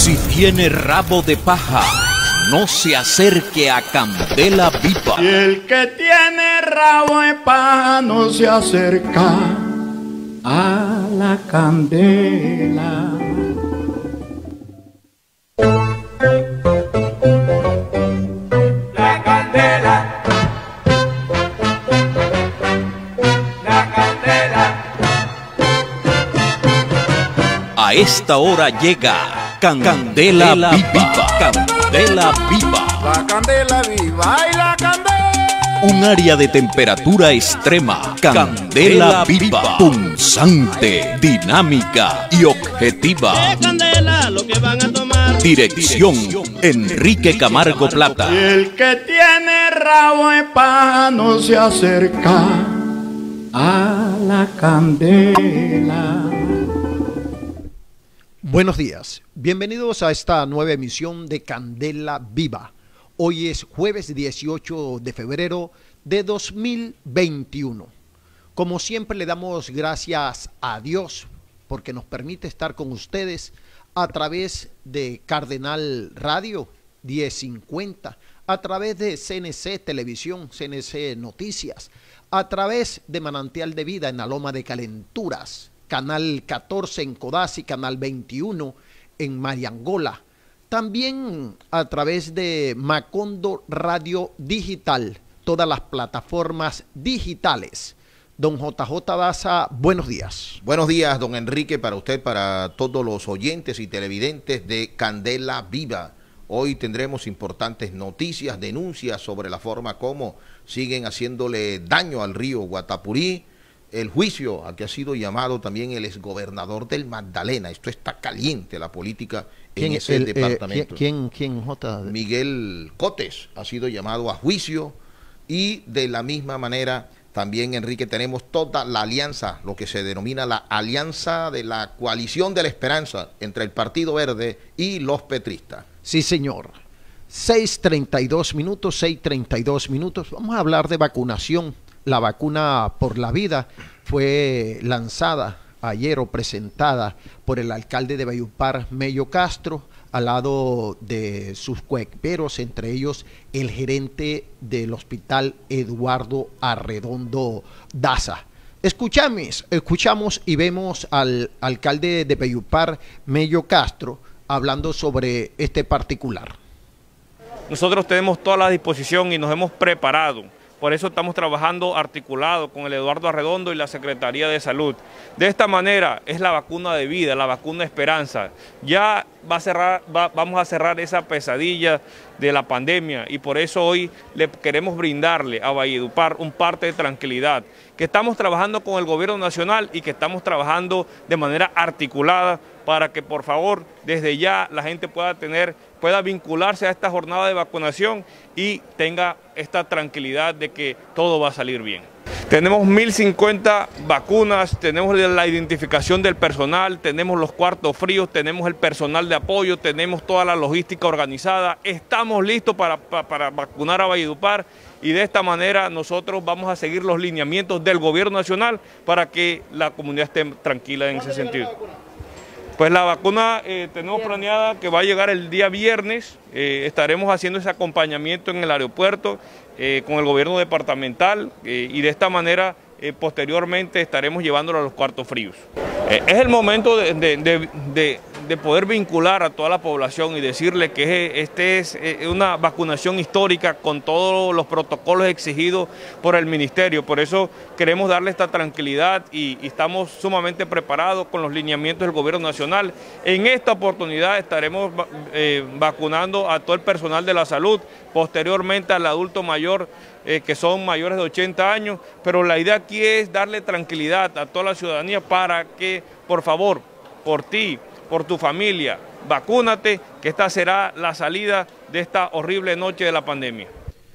Si tiene rabo de paja, no se acerque a Candela Viva. Y el que tiene rabo de paja no se acerca a la candela. La candela, la candela. A esta hora llega Candela Viva. Candela Viva. La candela viva y la candela. Un área de temperatura extrema. Candela Viva. Punzante, dinámica y objetiva. Candela, lo que van a tomar. Dirección: Enrique Camargo Plata. Y el que tiene rabo de paja no se acerca a la candela. Buenos días, bienvenidos a esta nueva emisión de Candela Viva. Hoy es jueves 18 de febrero de 2021. Como siempre le damos gracias a Dios porque nos permite estar con ustedes a través de Cardenal Radio 1050, a través de CNC Televisión, CNC Noticias, a través de Manantial de Vida en la Loma de Calenturas, Canal 14 en Codazzi, Canal 21 en Mariangola. También a través de Macondo Radio Digital, todas las plataformas digitales. Don JJ Daza, buenos días. Buenos días, don Enrique, para usted, para todos los oyentes y televidentes de Candela Viva. Hoy tendremos importantes noticias, denuncias sobre la forma como siguen haciéndole daño al río Guatapurí, el juicio a que ha sido llamado también el exgobernador del Magdalena. Esto está caliente, la política en ese departamento. ¿Quién, J? Miguel Cotes ha sido llamado a juicio y de la misma manera también, Enrique, tenemos toda la alianza, lo que se denomina la alianza de la coalición de la esperanza entre el Partido Verde y los petristas. Sí, señor. 6:32 minutos, 6:32 minutos. Vamos a hablar de vacunación. La vacuna por la vida fue lanzada ayer o presentada por el alcalde de Valledupar, Mello Castro, al lado de sus coequiperos, entre ellos el gerente del hospital Eduardo Arredondo Daza. Escuchamos y vemos al alcalde de Valledupar, Mello Castro, hablando sobre este particular. Nosotros tenemos toda la disposición y nos hemos preparado. Por eso estamos trabajando articulado con el Eduardo Arredondo y la Secretaría de Salud. De esta manera es la vacuna de vida, la vacuna esperanza. Ya vamos a cerrar esa pesadilla de la pandemia y por eso hoy le queremos brindarle a Valledupar un parte de tranquilidad, que estamos trabajando con el gobierno nacional y que estamos trabajando de manera articulada para que por favor desde ya la gente pueda vincularse a esta jornada de vacunación y tenga esta tranquilidad de que todo va a salir bien. Tenemos 1050 vacunas, tenemos la identificación del personal, tenemos los cuartos fríos, tenemos el personal de apoyo, tenemos toda la logística organizada, estamos listos para vacunar a Valledupar y de esta manera nosotros vamos a seguir los lineamientos del gobierno nacional para que la comunidad esté tranquila en ese sentido. Pues la vacuna tenemos planeada que va a llegar el día viernes, estaremos haciendo ese acompañamiento en el aeropuerto con el gobierno departamental y de esta manera posteriormente estaremos llevándolo a los cuartos fríos. Es el momento de poder vincular a toda la población y decirle que este es una vacunación histórica con todos los protocolos exigidos por el ministerio. Por eso queremos darle esta tranquilidad y estamos sumamente preparados con los lineamientos del gobierno nacional. En esta oportunidad estaremos vacunando a todo el personal de la salud, posteriormente al adulto mayor que son mayores de 80 años, pero la idea aquí es darle tranquilidad a toda la ciudadanía para que, por favor, por ti, por tu familia, vacúnate, que esta será la salida de esta horrible noche de la pandemia.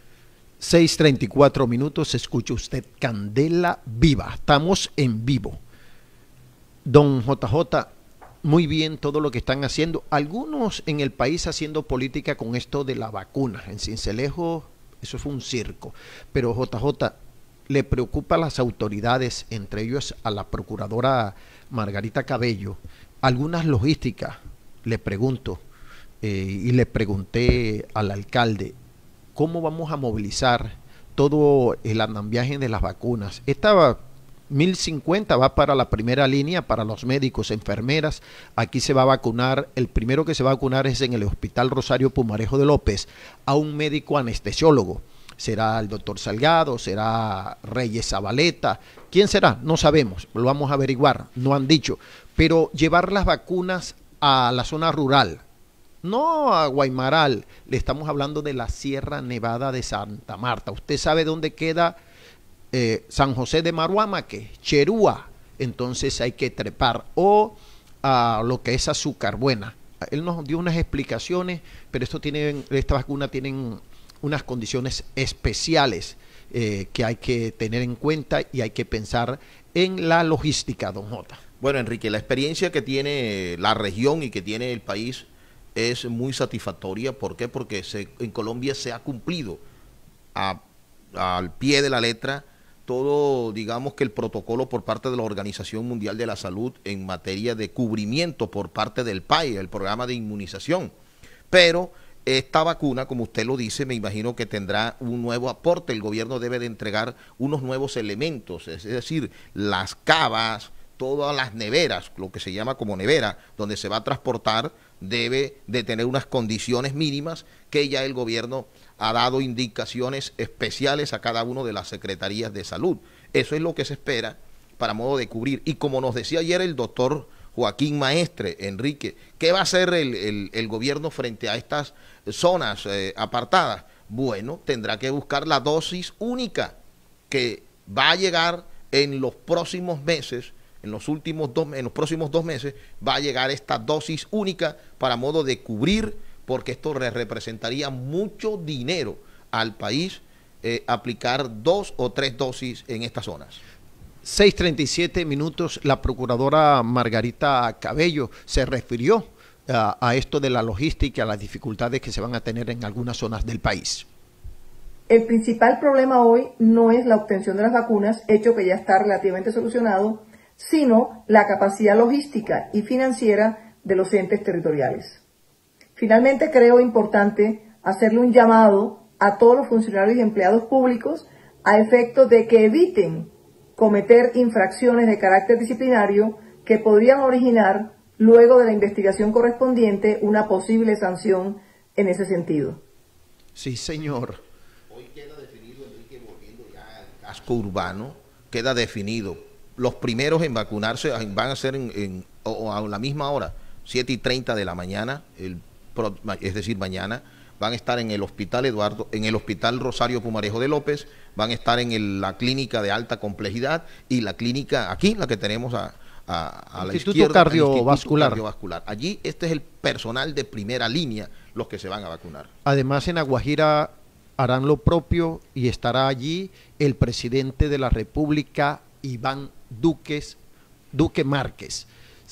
6:34 minutos, escucha usted Candela Viva, estamos en vivo. Don JJ, muy bien todo lo que están haciendo, algunos en el país haciendo política con esto de la vacuna, en Sincelejo eso fue un circo, pero JJ, ¿le preocupa a las autoridades, entre ellos a la procuradora Margarita Cabello, algunas logísticas, le pregunto, y le pregunté al alcalde, ¿cómo vamos a movilizar todo el andamiaje de las vacunas? Esta 1050 va para la primera línea, para los médicos, enfermeras. Aquí se va a vacunar, el primero que se va a vacunar es en el Hospital Rosario Pumarejo de López, a un médico anestesiólogo. Será el doctor Salgado, será Reyes Zabaleta. ¿Quién será? No sabemos, lo vamos a averiguar, no han dicho. Pero llevar las vacunas a la zona rural, no a Guaymaral, le estamos hablando de la Sierra Nevada de Santa Marta. Usted sabe dónde queda San José de Maruamaque, Cherúa, entonces hay que trepar, o a lo que es Azúcar Buena. Él nos dio unas explicaciones, pero esta vacuna tienen unas condiciones especiales que hay que tener en cuenta y hay que pensar en la logística, don Jota. Bueno, Enrique, la experiencia que tiene la región y que tiene el país es muy satisfactoria. ¿Por qué? Porque en Colombia se ha cumplido al pie de la letra todo, digamos que el protocolo por parte de la Organización Mundial de la Salud en materia de cubrimiento por parte del PAI, el programa de inmunización. Pero esta vacuna, como usted lo dice, me imagino que tendrá un nuevo aporte. El gobierno debe de entregar unos nuevos elementos, es decir, las cavas, todas las neveras, lo que se llama como nevera, donde se va a transportar, debe de tener unas condiciones mínimas que ya el gobierno ha dado indicaciones especiales a cada una de las secretarías de salud. Eso es lo que se espera para modo de cubrir. Y como nos decía ayer el doctor Joaquín Maestre, Enrique, ¿qué va a hacer el gobierno frente a estas zonas apartadas? Bueno, tendrá que buscar la dosis única que va a llegar en los próximos meses. En los próximos 2 meses va a llegar esta dosis única para modo de cubrir, porque esto representaría mucho dinero al país aplicar 2 o 3 dosis en estas zonas. 6:37 minutos, la procuradora Margarita Cabello se refirió a esto de la logística, a las dificultades que se van a tener en algunas zonas del país. El principal problema hoy no es la obtención de las vacunas, hecho que ya está relativamente solucionado, sino la capacidad logística y financiera de los entes territoriales. Finalmente, creo importante hacerle un llamado a todos los funcionarios y empleados públicos a efecto de que eviten cometer infracciones de carácter disciplinario que podrían originar, luego de la investigación correspondiente, una posible sanción en ese sentido. Sí, señor. Hoy queda definido, Enrique, volviendo ya al casco urbano, queda definido. Los primeros en vacunarse van a ser a la misma hora, 7:30 de la mañana, es decir, mañana, van a estar en el Hospital Rosario Pumarejo de López, van a estar en la clínica de alta complejidad y la clínica aquí, la que tenemos a la izquierda, cardiovascular. Allí este es el personal de primera línea los que se van a vacunar. Además, en La Guajira harán lo propio y estará allí el presidente de la República, Iván Duque Márquez.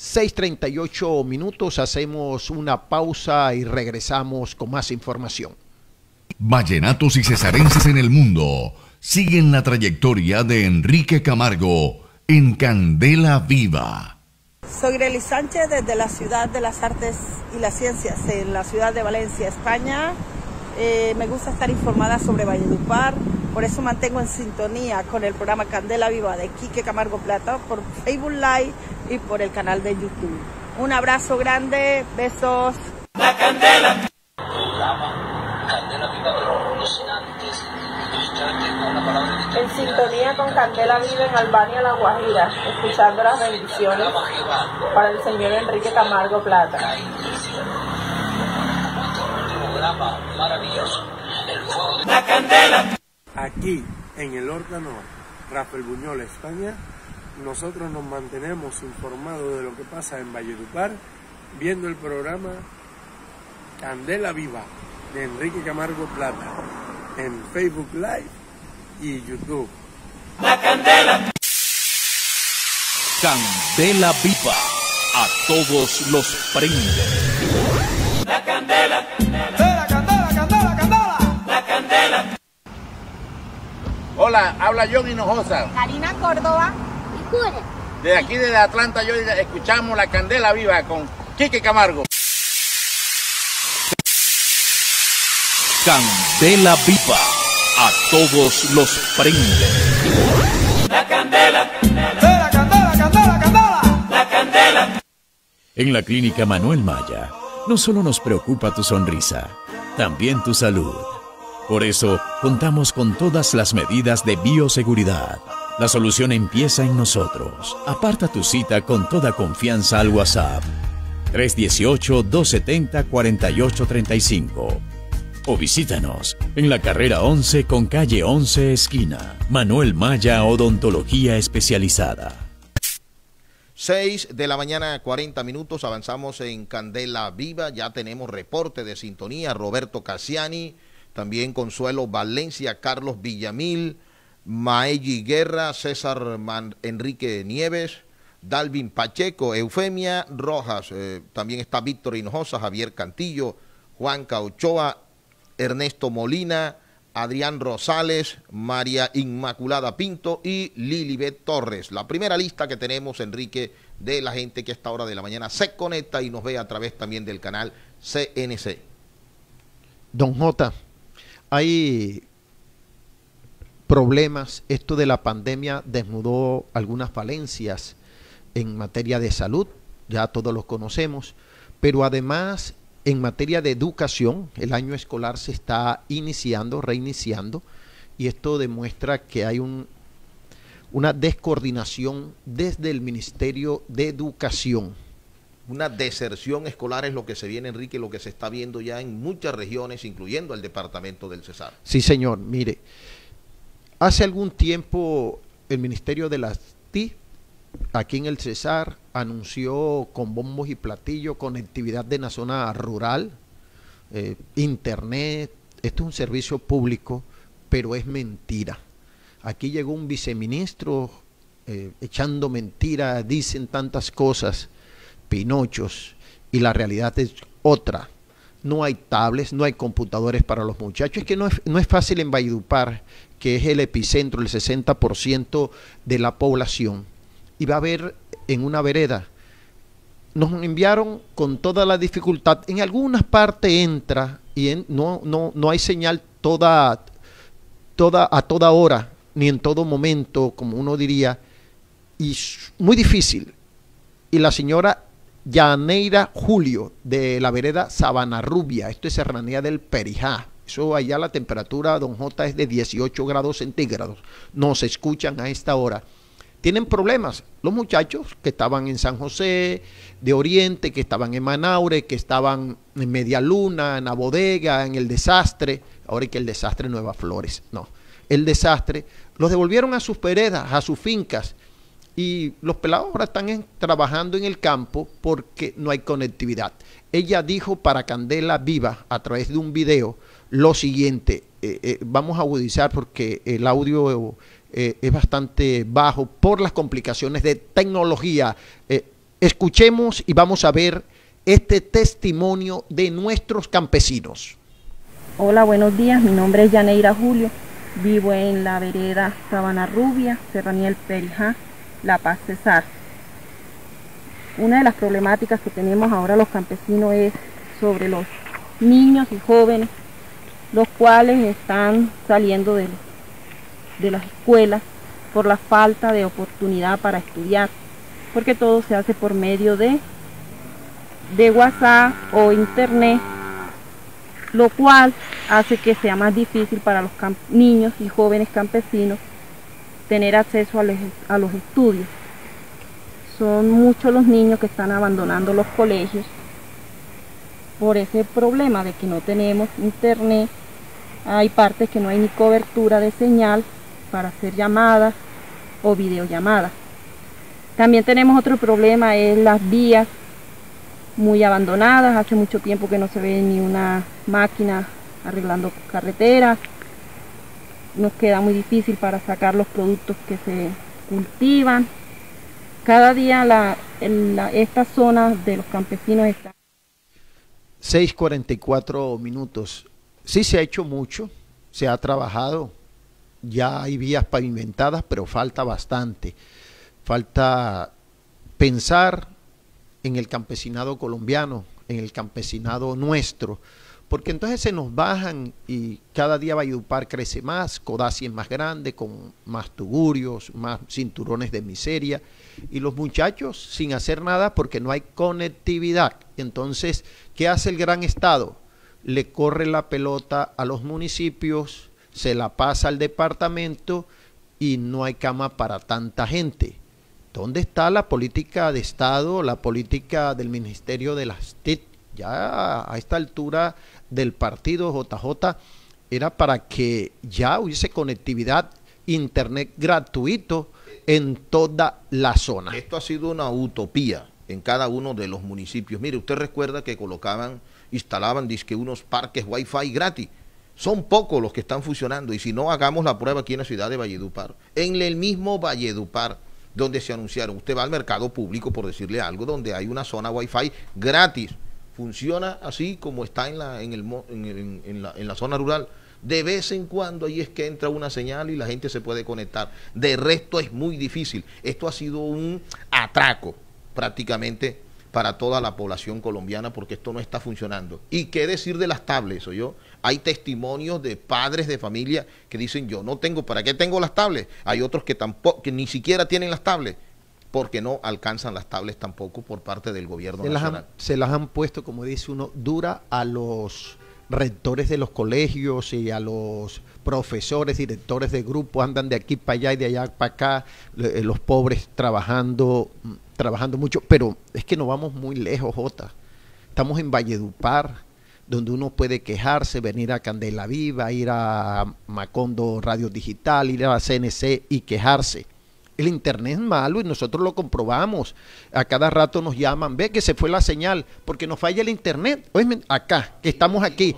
6:38 minutos, hacemos una pausa y regresamos con más información. Vallenatos y cesarenses en el mundo siguen la trayectoria de Enrique Camargo en Candela Viva. Soy Greli Sánchez desde la Ciudad de las Artes y las Ciencias, en la ciudad de Valencia, España. Me gusta estar informada sobre Valledupar, por eso mantengo en sintonía con el programa Candela Viva de Quique Camargo Plata por Facebook Live y por el canal de YouTube. Un abrazo grande, besos. La Candela. En sintonía con Candela Viva en Albania, La Guajira, escuchando las bendiciones para el señor Enrique Camargo Plata. La Candela. Aquí, en el órgano Rafael Buñol, España, nosotros nos mantenemos informados de lo que pasa en Valledupar, viendo el programa Candela Viva de Enrique Camargo Plata en Facebook Live y YouTube. La Candela. Candela Viva, a todos los prende. La Candela. Candela, Candela, Candela, Candela. La Candela. Hola, habla John Hinojosa. Karina Córdoba. Y Cure. De aquí desde Atlanta, yo escuchamos La Candela Viva con Quique Camargo. Candela viva, a todos los prende. La candela, la candela, candela, candela, la candela. En la Clínica Manuel Maya, no solo nos preocupa tu sonrisa, también tu salud. Por eso, contamos con todas las medidas de bioseguridad. La solución empieza en nosotros. Aparta tu cita con toda confianza al WhatsApp 318-270-4835 o visítanos en la carrera 11 con calle 11 esquina. Manuel Maya Odontología Especializada. 6 de la mañana, 40 minutos, avanzamos en Candela Viva, ya tenemos reporte de sintonía, Roberto Cassiani, también Consuelo Valencia, Carlos Villamil, Maegi Guerra, César Enrique Nieves, Dalvin Pacheco, Eufemia Rojas, también está Víctor Hinojosa, Javier Cantillo, Juan Ochoa, Ernesto Molina, Adrián Rosales, María Inmaculada Pinto y Lilibet Torres. La primera lista que tenemos, Enrique, de la gente que a esta hora de la mañana se conecta y nos ve a través también del canal CNC. Don J, hay problemas. Esto de la pandemia desnudó algunas falencias en materia de salud, ya todos los conocemos, pero además en materia de educación, el año escolar se está reiniciando, y esto demuestra que hay una descoordinación desde el Ministerio de Educación. Una deserción escolar es lo que se viene, Enrique, lo que se está viendo ya en muchas regiones, incluyendo el departamento del Cesar. Sí, señor. Mire, hace algún tiempo el Ministerio de las TIC, aquí en el Cesar, anunció con bombos y platillos conectividad de una zona rural, internet. Esto es un servicio público, pero es mentira. Aquí llegó un viceministro echando mentiras, dicen tantas cosas, pinochos, y la realidad es otra. No hay tablets, no hay computadores para los muchachos. Es que no es fácil en Valledupar, que es el epicentro, el 60% de la población. Y va a haber en una vereda. Nos enviaron con toda la dificultad. En algunas partes entra y no hay señal a toda hora, ni en todo momento, como uno diría, y muy difícil. Y la señora Yaneira Julio, de la vereda Sabana Rubia, esto es Serranía del Perijá. Eso allá la temperatura, don J, es de 18 grados centígrados. Nos escuchan a esta hora. Tienen problemas los muchachos que estaban en San José de Oriente, que estaban en Manaure, que estaban en Media Luna, en la bodega, en el Desastre. Ahora hay que el Desastre Nueva Flores. No, el Desastre. Los devolvieron a sus veredas, a sus fincas. Y los pelados ahora están trabajando en el campo porque no hay conectividad. Ella dijo para Candela Viva, a través de un video, lo siguiente. Vamos a agudizar porque el audio es bastante bajo por las complicaciones de tecnología. Escuchemos y vamos a ver este testimonio de nuestros campesinos. Hola, buenos días. Mi nombre es Yaneira Julio. Vivo en la vereda Sabana Rubia, Serranía del Perijá, La Paz, Cesar. Una de las problemáticas que tenemos ahora los campesinos es sobre los niños y jóvenes, los cuales están saliendo de las escuelas por la falta de oportunidad para estudiar, porque todo se hace por medio de WhatsApp o internet, lo cual hace que sea más difícil para los niños y jóvenes campesinos tener acceso a los estudios. Son muchos los niños que están abandonando los colegios por ese problema de que no tenemos internet. Hay partes que no hay ni cobertura de señal para hacer llamadas o videollamadas. También tenemos otro problema, es las vías muy abandonadas. Hace mucho tiempo que no se ve ni una máquina arreglando carreteras. Nos queda muy difícil para sacar los productos que se cultivan. Cada día esta zona de los campesinos está... 6:44 minutos. Sí se ha hecho mucho, se ha trabajado, ya hay vías pavimentadas, pero falta bastante. Falta pensar en el campesinado colombiano, en el campesinado nuestro, porque entonces se nos bajan y cada día Valledupar crece más, Codazzi es más grande, con más tugurios, más cinturones de miseria, y los muchachos sin hacer nada porque no hay conectividad. Entonces, ¿qué hace el gran Estado? Le corre la pelota a los municipios, se la pasa al departamento y no hay cama para tanta gente. ¿Dónde está la política de Estado, la política del Ministerio de las TIC? Ya a esta altura del partido JJ era para que ya hubiese conectividad, internet gratuito en toda la zona. Esto ha sido una utopía en cada uno de los municipios. Mire, usted recuerda que instalaban dizque unos parques Wi-Fi gratis. Son pocos los que están funcionando, y si no, hagamos la prueba aquí en la ciudad de Valledupar. En el mismo Valledupar, donde se anunciaron, usted va al mercado público, por decirle algo, donde hay una zona Wi-Fi gratis. Funciona así como está en la zona rural. De vez en cuando ahí es que entra una señal y la gente se puede conectar. De resto es muy difícil. Esto ha sido un atraco prácticamente para toda la población colombiana, porque esto no está funcionando. ¿Y qué decir de las tablets? Hay testimonios de padres de familia que dicen, yo no tengo, ¿para qué tengo las tablets? Hay otros que tampoco, que ni siquiera tienen las tablets, porque no alcanzan las tablets tampoco por parte del gobierno nacional. Se las han puesto, como dice uno, dura a los rectores de los colegios y a los profesores, directores de grupo, andan de aquí para allá y de allá para acá, los pobres trabajando mucho, pero es que no vamos muy lejos, Jota. Estamos en Valledupar, donde uno puede quejarse, venir a Candela Viva, ir a Macondo Radio Digital, ir a la CNC y quejarse. El internet es malo y nosotros lo comprobamos. A cada rato nos llaman, ve que se fue la señal porque nos falla el internet. Oye, acá, que estamos aquí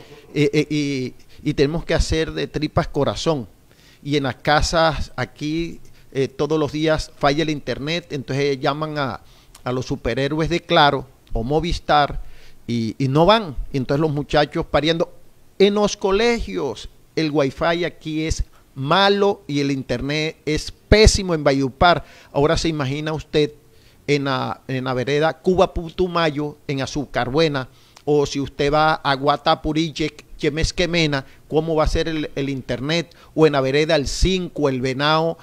y tenemos que hacer de tripas corazón. Y en las casas aquí todos los días falla el internet, entonces llaman a los superhéroes de Claro o Movistar y no van. Entonces los muchachos pariendo. En los colegios el wifi aquí es malo y el internet es pésimo en Valledupar. Ahora se imagina usted en la vereda Cuba Putumayo, en Azucarbuena, o si usted va a Guatapuriche, Chemesquemena, cómo va a ser el internet, o en la vereda El 5, el Venao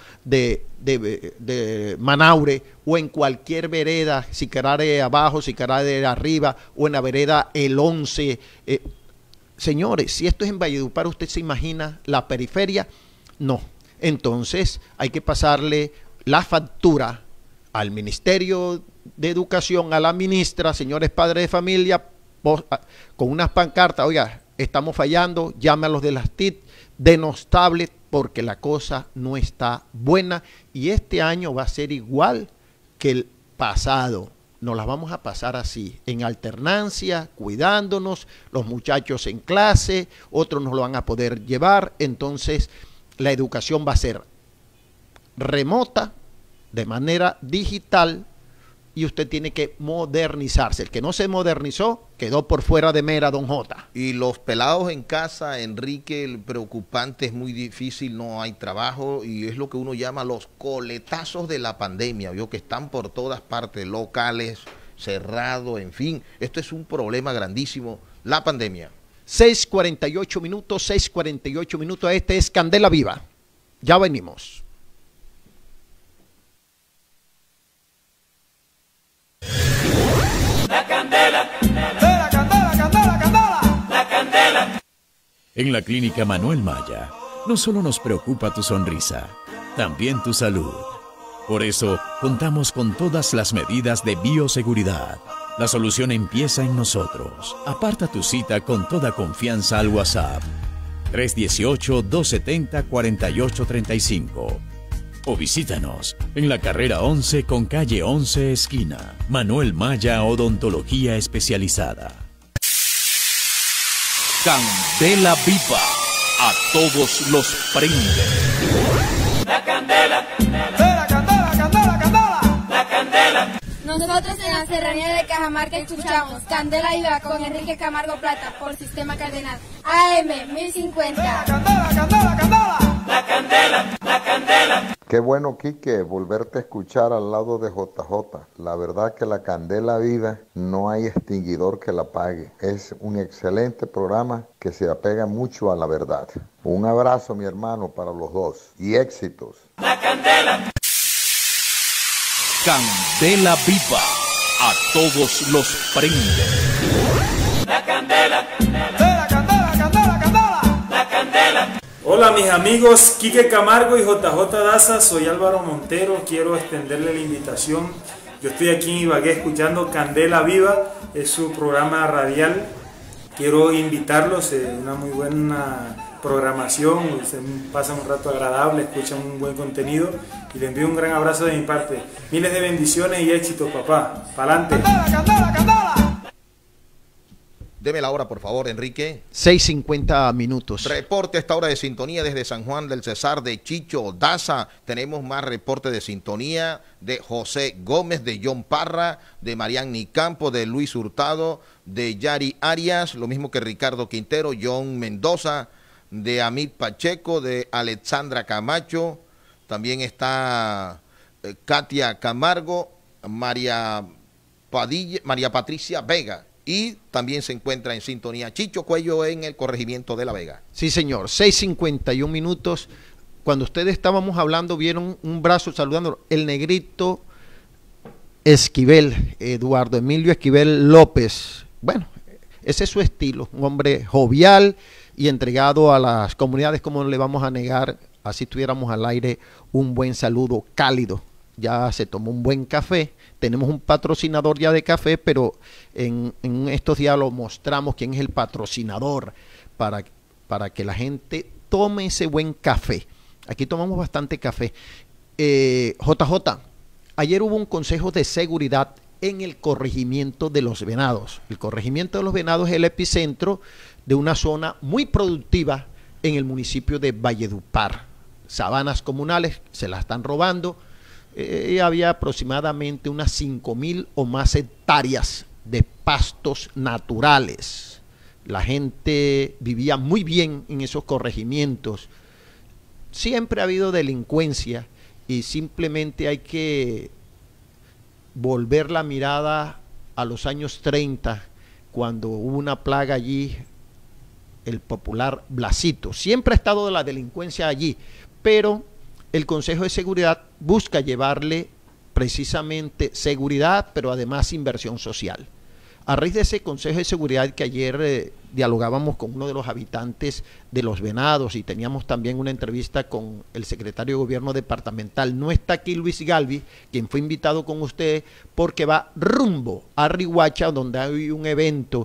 de Manaure, o en cualquier vereda, Sicarare abajo, Sicarare arriba, o en la vereda El 11. Señores, si esto es en Valledupar, ¿usted se imagina la periferia? No. Entonces hay que pasarle la factura al Ministerio de Educación, a la ministra, señores padres de familia, con unas pancartas, oiga, estamos fallando, llame a los de las TIC, denos tablet, porque la cosa no está buena y este año va a ser igual que el pasado. Nos las vamos a pasar así, en alternancia, cuidándonos, los muchachos en clase, otros nos lo van a poder llevar, entonces la educación va a ser remota, de manera digital, y usted tiene que modernizarse. El que no se modernizó quedó por fuera de mera, don Jota. Y los pelados en casa, Enrique, el preocupante, es muy difícil, no hay trabajo, y es lo que uno llama los coletazos de la pandemia, ¿vio? Que están por todas partes, locales, cerrados, en fin. Esto es un problema grandísimo, la pandemia. 6:48 minutos, 6:48 minutos. Este es Candela Viva. Ya venimos. La candela, la candela, candela, candela, la candela. En la Clínica Manuel Maya, no solo nos preocupa tu sonrisa, también tu salud. Por eso, contamos con todas las medidas de bioseguridad. La solución empieza en nosotros. Aparta tu cita con toda confianza al WhatsApp 318-270-4835 o visítanos en la carrera 11 con calle 11 esquina. Manuel Maya Odontología Especializada. Candela Viva, a todos los prende. La candela, la candela, candela, candela, la candela. Nosotros en la Serranía de Cajamarca escuchamos Candela Viva con Enrique Camargo Plata por Sistema Cardenal AM 1050. La candela, candela, candela, la candela, la candela. Qué bueno, Quique, volverte a escuchar al lado de JJ. La verdad que la candela viva no hay extinguidor que la apague. Es un excelente programa que se apega mucho a la verdad. Un abrazo, mi hermano, para los dos y éxitos. La candela. Candela viva. A todos los prende. La candela. Candela, candela, candela, candela. La candela. Hola mis amigos Quique Camargo y JJ Daza, soy Álvaro Montero, quiero extenderle la invitación. Yo estoy aquí en Ibagué escuchando Candela Viva, es su programa radial. Quiero invitarlos, una muy buena programación, se pasan un rato agradable, escuchan un buen contenido y les envío un gran abrazo de mi parte. Miles de bendiciones y éxitos, papá. ¡Pa'lante! Candela, candela, candela. Deme la hora, por favor, Enrique. 6:50 minutos. Reporte a esta hora de sintonía desde San Juan del Cesar de Chicho Daza. Tenemos más reporte de sintonía de José Gómez, de John Parra, de Marianny Campo, de Luis Hurtado, de Yari Arias, lo mismo que Ricardo Quintero, John Mendoza, de Amit Pacheco, de Alexandra Camacho. También está Katia Camargo, María Patricia Vega. Y también se encuentra en sintonía Chicho Cuello en el corregimiento de La Vega. Sí, señor. 6:51 minutos. Cuando ustedes estábamos hablando, vieron un brazo saludando. El negrito Esquivel, Eduardo Emilio Esquivel López. Bueno, ese es su estilo. Un hombre jovial y entregado a las comunidades. ¿Cómo le vamos a negar, así estuviéramos al aire, un buen saludo cálido? Ya se tomó un buen café. Tenemos un patrocinador ya de café, pero en estos días lo mostramos quién es el patrocinador para que la gente tome ese buen café. Aquí tomamos bastante café. JJ, ayer hubo un consejo de seguridad en el corregimiento de Los Venados. El corregimiento de Los Venados es el epicentro de una zona muy productiva en el municipio de Valledupar. Sabanas comunales se las están robando. Había aproximadamente unas 5.000 o más hectáreas de pastos naturales. La gente vivía muy bien en esos corregimientos. Siempre ha habido delincuencia y simplemente hay que volver la mirada a los años 30, cuando hubo una plaga allí, el popular Blasito. Siempre ha estado la delincuencia allí, pero el Consejo de Seguridad busca llevarle precisamente seguridad, pero además inversión social. A raíz de ese Consejo de Seguridad que ayer dialogábamos con uno de los habitantes de Los Venados y teníamos también una entrevista con el secretario de Gobierno departamental. No está aquí Luis Galvi, quien fue invitado con usted, porque va rumbo a Riohacha, donde hay un evento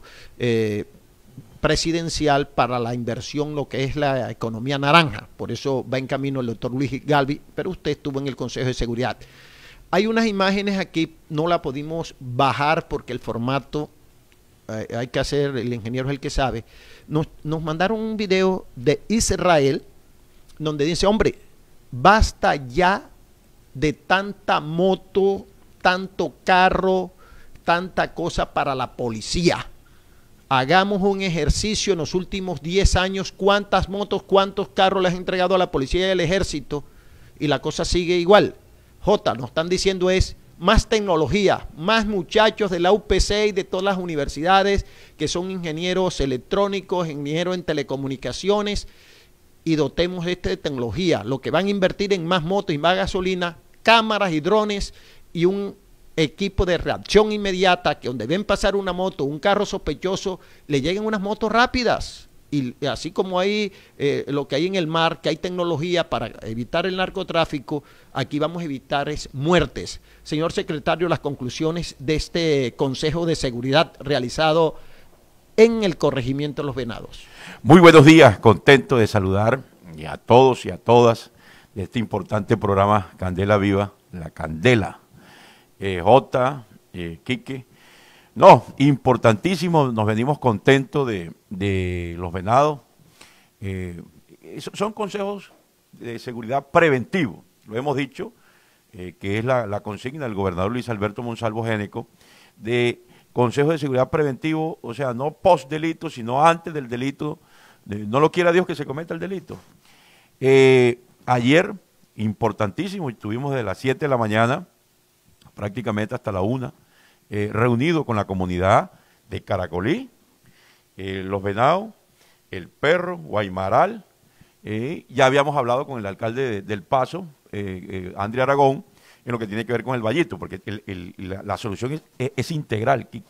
presidencial para la inversión, lo que es la economía naranja. Por eso va en camino el doctor Luis Galvi, pero usted estuvo en el Consejo de Seguridad. Hay unas imágenes aquí, no la pudimos bajar porque el formato hay que hacer, el ingeniero es el que sabe. Nos mandaron un video de Israel donde dice, hombre, basta ya de tanta moto, tanto carro, tanta cosa para la policía. Hagamos un ejercicio en los últimos 10 años, cuántas motos, cuántos carros les han entregado a la policía y al ejército, y la cosa sigue igual. Nos están diciendo es más tecnología, más muchachos de la UPC y de todas las universidades que son ingenieros electrónicos, ingenieros en telecomunicaciones, y dotemos de tecnología. Lo que van a invertir en más motos y más gasolina, cámaras y drones y un equipo de reacción inmediata, que donde ven pasar una moto, un carro sospechoso, le lleguen unas motos rápidas. Y así como hay lo que hay en el mar, que hay tecnología para evitar el narcotráfico, aquí vamos a evitar muertes. Señor secretario, las conclusiones de este Consejo de Seguridad realizado en el corregimiento de Los Venados. Muy buenos días, contento de saludar a todos y a todas de este importante programa Candela Viva, la Candela. Quique. No, importantísimo, nos venimos contentos de Los Venados. Son consejos de seguridad preventivo, lo hemos dicho, que es la consigna del gobernador Luis Alberto Monsalvo Géneco, de consejos de seguridad preventivo, o sea, no post delito, sino antes del delito, no lo quiera Dios que se cometa el delito. Ayer importantísimo. Estuvimos de las 7 de la mañana prácticamente hasta la 1, reunido con la comunidad de Caracolí, Los Venados, El Perro, Guaymaral. Ya habíamos hablado con el alcalde del Paso, André Aragón, en lo que tiene que ver con el Vallito, porque la solución es integral, Quique.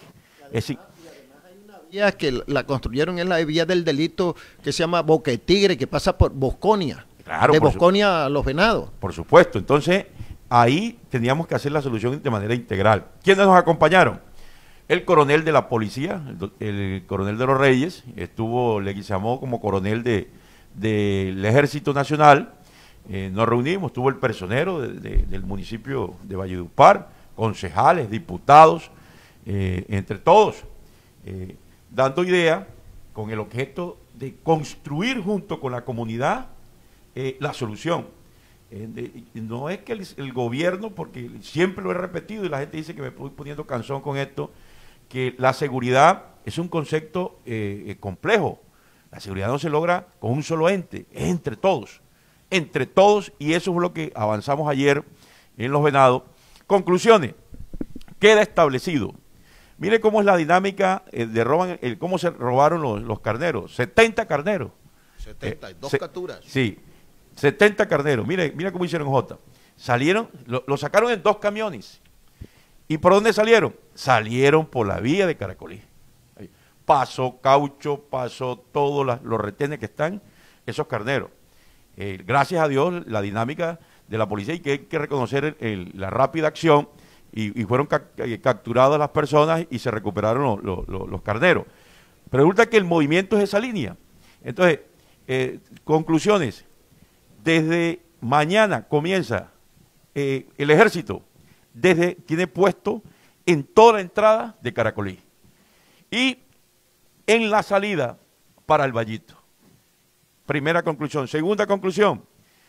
Vía que la construyeron en la vía del delito que se llama Boca Tigre, que pasa por Bosconia, claro, de Bosconia a Los Venados. Por supuesto, entonces ahí teníamos que hacer la solución de manera integral. ¿Quiénes nos acompañaron? El coronel de la policía, el coronel de los Reyes, estuvo Leguizamón como coronel del Ejército Nacional. Nos reunimos, estuvo el personero del municipio de Valledupar, concejales, diputados, entre todos, dando idea con el objeto de construir junto con la comunidad la solución. No es que el gobierno, porque siempre lo he repetido y la gente dice que me estoy poniendo cansón con esto, que la seguridad es un concepto complejo. La seguridad no se logra con un solo ente, es entre todos, y eso es lo que avanzamos ayer en Los Venados. Conclusiones, queda establecido. Mire cómo es la dinámica cómo se robaron los carneros, 70 carneros. 72 capturas. Sí, 70 carneros, mire cómo hicieron Jota. Salieron, lo sacaron en 2 camiones. ¿Y por dónde salieron? Salieron por la vía de Caracolí. Pasó caucho, pasó todos los retenes que están esos carneros. Gracias a Dios, la dinámica de la policía, y que hay que reconocer la rápida acción, y fueron capturadas las personas y se recuperaron los carneros. Pero resulta que el movimiento es esa línea. Entonces, conclusiones. Desde mañana comienza el ejército, tiene puesto en toda la entrada de Caracolí y en la salida para el Vallito. Primera conclusión. Segunda conclusión,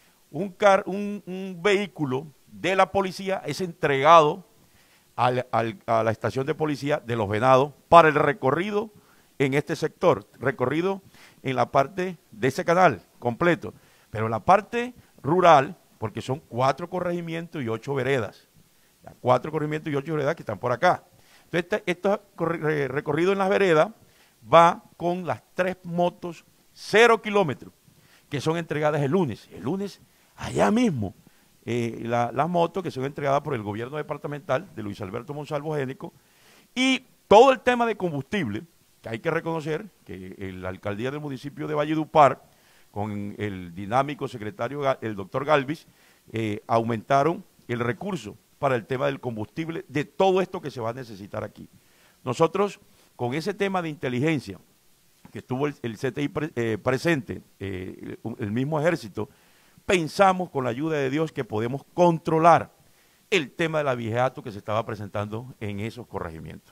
un vehículo de la policía es entregado a la estación de policía de Los Venados para el recorrido en este sector, recorrido en la parte de ese canal completo, pero la parte rural, porque son 4 corregimientos y 8 veredas, 4 corregimientos y 8 veredas que están por acá. Entonces, este recorrido en las veredas va con las 3 motos 0 kilómetros, que son entregadas el lunes. El lunes, allá mismo, las motos que son entregadas por el gobierno departamental de Luis Alberto Monsalvo Génico, y todo el tema de combustible, que hay que reconocer que la alcaldía del municipio de Valledupar, con el dinámico secretario, el doctor Galvis, aumentaron el recurso para el tema del combustible, de todo esto que se va a necesitar aquí. Nosotros, con ese tema de inteligencia, que estuvo el CTI presente, el mismo ejército, pensamos con la ayuda de Dios que podemos controlar el tema del abigeato que se estaba presentando en esos corregimientos.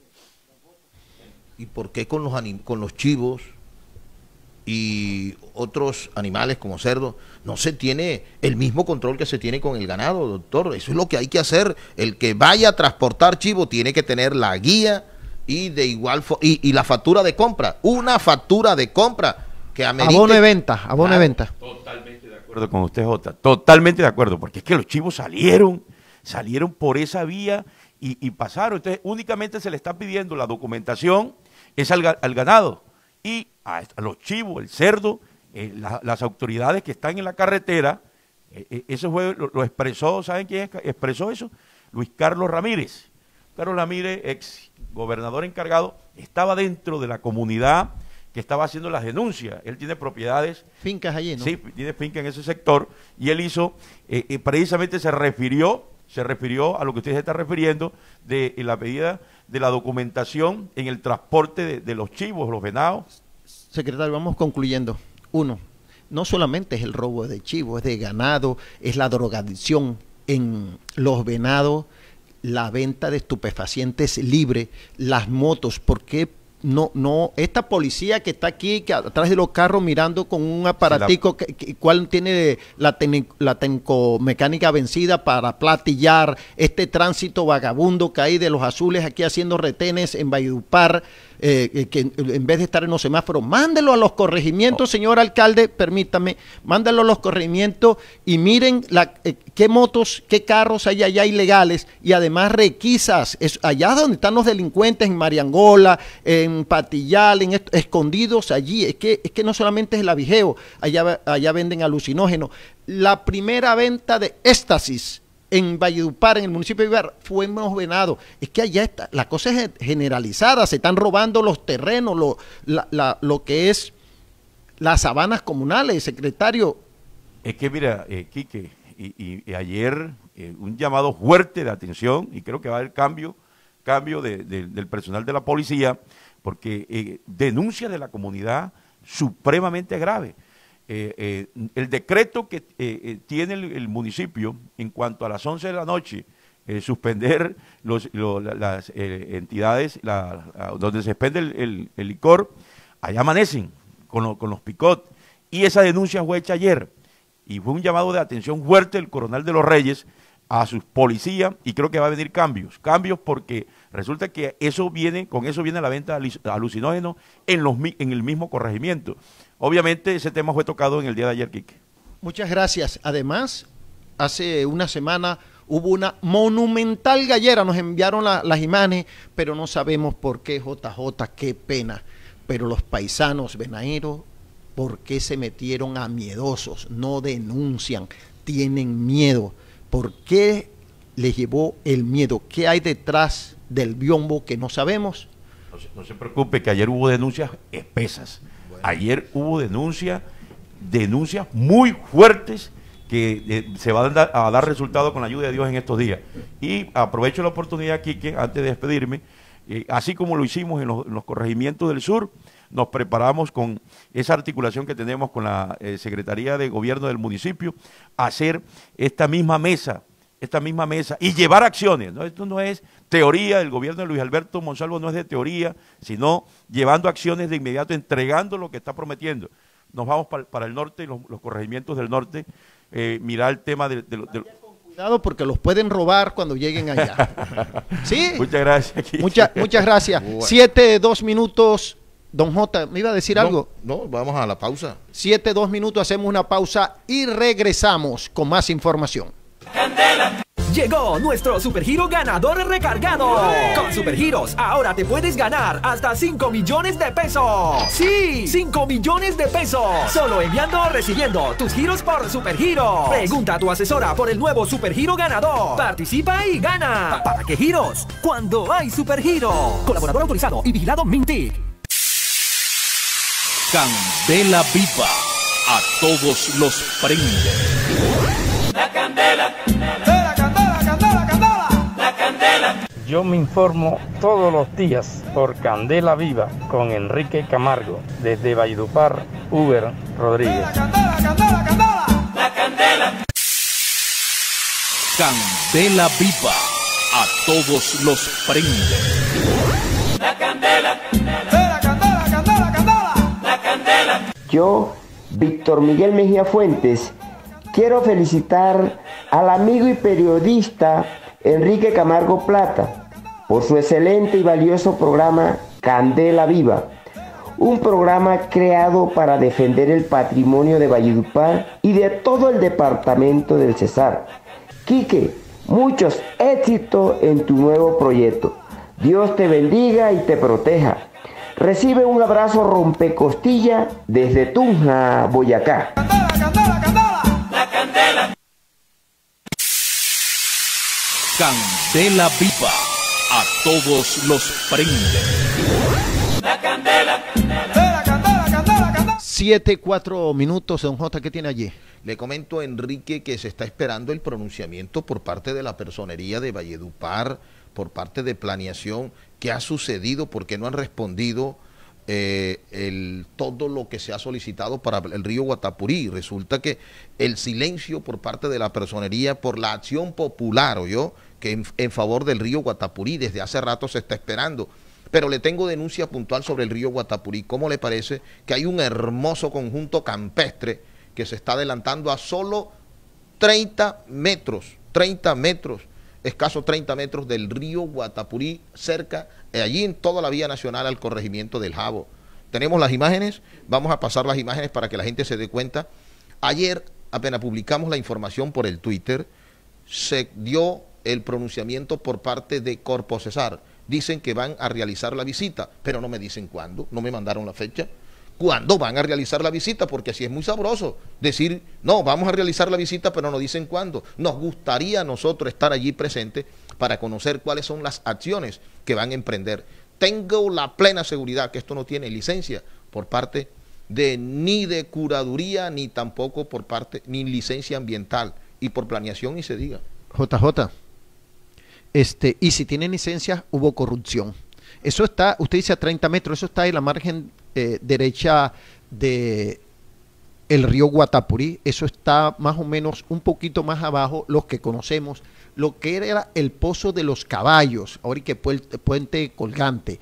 ¿Y por qué con los chivos y otros animales como cerdos no se tiene el mismo control que se tiene con el ganado, doctor? Eso es lo que hay que hacer. El que vaya a transportar chivo tiene que tener la guía y de igual y la factura de compra, una factura de compra que amerite. Abono de venta, abono de venta. Totalmente de acuerdo con usted, Jota, totalmente de acuerdo, porque es que los chivos salieron por esa vía y pasaron. Entonces únicamente se le está pidiendo la documentación es al ganado, y a los chivos, el cerdo, las autoridades que están en la carretera. Eso fue, lo expresó, ¿saben quién expresó eso? Luis Carlos Ramírez. Carlos Ramírez, ex gobernador encargado, estaba dentro de la comunidad que estaba haciendo las denuncias. Él tiene propiedades. Fincas allí, ¿no? Sí, tiene fincas en ese sector, y él hizo, precisamente se refirió a lo que usted se está refiriendo, de la pedida de la documentación en el transporte de los chivos, los venados. Secretario, vamos concluyendo. 1, no solamente es el robo de chivos, es de ganado, es la drogadicción en los venados, la venta de estupefacientes libre, las motos. ¿Por qué no esta policía que está aquí, que atrás de los carros mirando con un aparatico, cual tiene la tecnomecánica vencida para platillar este tránsito vagabundo que hay de los azules aquí haciendo retenes en Valledupar, que en vez de estar en los semáforos, mándelo a los corregimientos, señor alcalde, permítame, mándelo a los corregimientos y miren qué motos, qué carros hay allá ilegales y además requisas, allá donde están los delincuentes, en Mariangola, en Patillal, escondidos allí. Es que no solamente es el avijeo, allá venden alucinógenos. La primera venta de éxtasis en Valledupar, en el municipio de Ibar, fue en Los Venados. Es que allá está, la cosa es generalizada, se están robando los terrenos, lo que es las sabanas comunales, secretario. Es que mira, Quique, y ayer un llamado fuerte de atención, y creo que va a haber cambio del personal de la policía, porque denuncia de la comunidad supremamente grave. El decreto que tiene el municipio en cuanto a las 11 de la noche, suspender las entidades donde se expende el licor, allá amanecen con los picot, y esa denuncia fue hecha ayer, y fue un llamado de atención fuerte del coronel de los Reyes a sus policías, y creo que va a venir cambios porque resulta que con eso viene la venta de alucinógenos en el mismo corregimiento. Obviamente ese tema fue tocado en el día de ayer, Quique. Muchas gracias. Además, hace una semana hubo una monumental gallera, nos enviaron las imágenes, pero no sabemos por qué, JJ, qué pena. Pero los paisanos venaeros, ¿por qué se metieron a miedosos? No denuncian, tienen miedo. ¿Por qué les llevó el miedo? ¿Qué hay detrás del biombo que no sabemos? No se preocupe, que ayer hubo denuncias espesas. Bueno. Ayer hubo denuncias muy fuertes que se van a dar resultados con la ayuda de Dios en estos días. Y aprovecho la oportunidad, Quique, antes de despedirme, así como lo hicimos en los corregimientos del sur, nos preparamos con esa articulación que tenemos con la Secretaría de Gobierno del municipio, a hacer esta misma mesa y llevar acciones, ¿no? Esto no es teoría, el gobierno de Luis Alberto Monsalvo no es de teoría, sino llevando acciones de inmediato, entregando lo que está prometiendo. Nos vamos para el norte, los corregimientos del norte, mirar el tema de Cuidado porque los pueden robar cuando lleguen allá. ¿Sí? Muchas gracias. Muchas gracias. Bueno. 7:02 minutos. Don J, ¿me iba a decir algo? No, vamos a la pausa. 7:02 minutos, hacemos una pausa y regresamos con más información. Candela. Llegó nuestro Supergiro ganador recargado. Con Supergiros, ahora te puedes ganar hasta 5 millones de pesos. Sí, 5 millones de pesos. Solo enviando o recibiendo tus giros por Supergiro. Pregunta a tu asesora por el nuevo Supergiro ganador. Participa y gana. ¿Para qué giros? Cuando hay Supergiro. Colaborador autorizado y vigilado Mintic. Candela viva, a todos los prende. La candela. La candela, candela, candela. La candela. Yo me informo todos los días por Candela Viva con Enrique Camargo, desde Valledupar, Uber Rodríguez. La candela, candela, candela. La candela. Candela viva, a todos los prende. La candela. La candela, candela, candela. La candela. Yo, Víctor Miguel Mejía Fuentes, quiero felicitar al amigo y periodista Enrique Camargo Plata por su excelente y valioso programa Candela Viva, un programa creado para defender el patrimonio de Valledupar y de todo el departamento del Cesar. Quique, muchos éxitos en tu nuevo proyecto. Dios te bendiga y te proteja. Recibe un abrazo rompecostilla desde Tunja, Boyacá. Candela, candela, candela. La candela. Candela viva, a todos los prende. La candela. La candela, candela, candela. 7:04 minutos, don J, ¿qué tiene allí? Le comento a Enrique que se está esperando el pronunciamiento por parte de la personería de Valledupar, por parte de planeación. ¿Qué ha sucedido? ¿Por qué no han respondido todo lo que se ha solicitado para el río Guatapurí? Resulta que el silencio por parte de la personería por la acción popular, ¿oyó? Que en favor del río Guatapurí desde hace rato se está esperando. Pero le tengo denuncia puntual sobre el río Guatapurí. ¿Cómo le parece que hay un hermoso conjunto campestre que se está adelantando a solo 30 metros escasos 30 metros del río Guatapurí, cerca, allí en toda la vía nacional al corregimiento del Jabo. Tenemos las imágenes, vamos a pasar las imágenes para que la gente se dé cuenta. Ayer, apenas publicamos la información por el Twitter, se dio el pronunciamiento por parte de Corpo Cesar. Dicen que van a realizar la visita, pero no me dicen cuándo, no me mandaron la fecha. ¿Cuándo van a realizar la visita? Porque así es muy sabroso decir, no, vamos a realizar la visita, pero no dicen cuándo. Nos gustaría a nosotros estar allí presentes para conocer cuáles son las acciones que van a emprender. Tengo la plena seguridad que esto no tiene licencia por parte ni de curaduría, ni tampoco por parte, ni licencia ambiental, y por planeación ni se diga. JJ, y si tienen licencia, hubo corrupción. Eso está, usted dice a 30 metros, eso está en la margen derecha de el río Guatapurí, eso está más o menos un poquito más abajo, los que conocemos, lo que era el Pozo de los Caballos, ahora que Puente Colgante.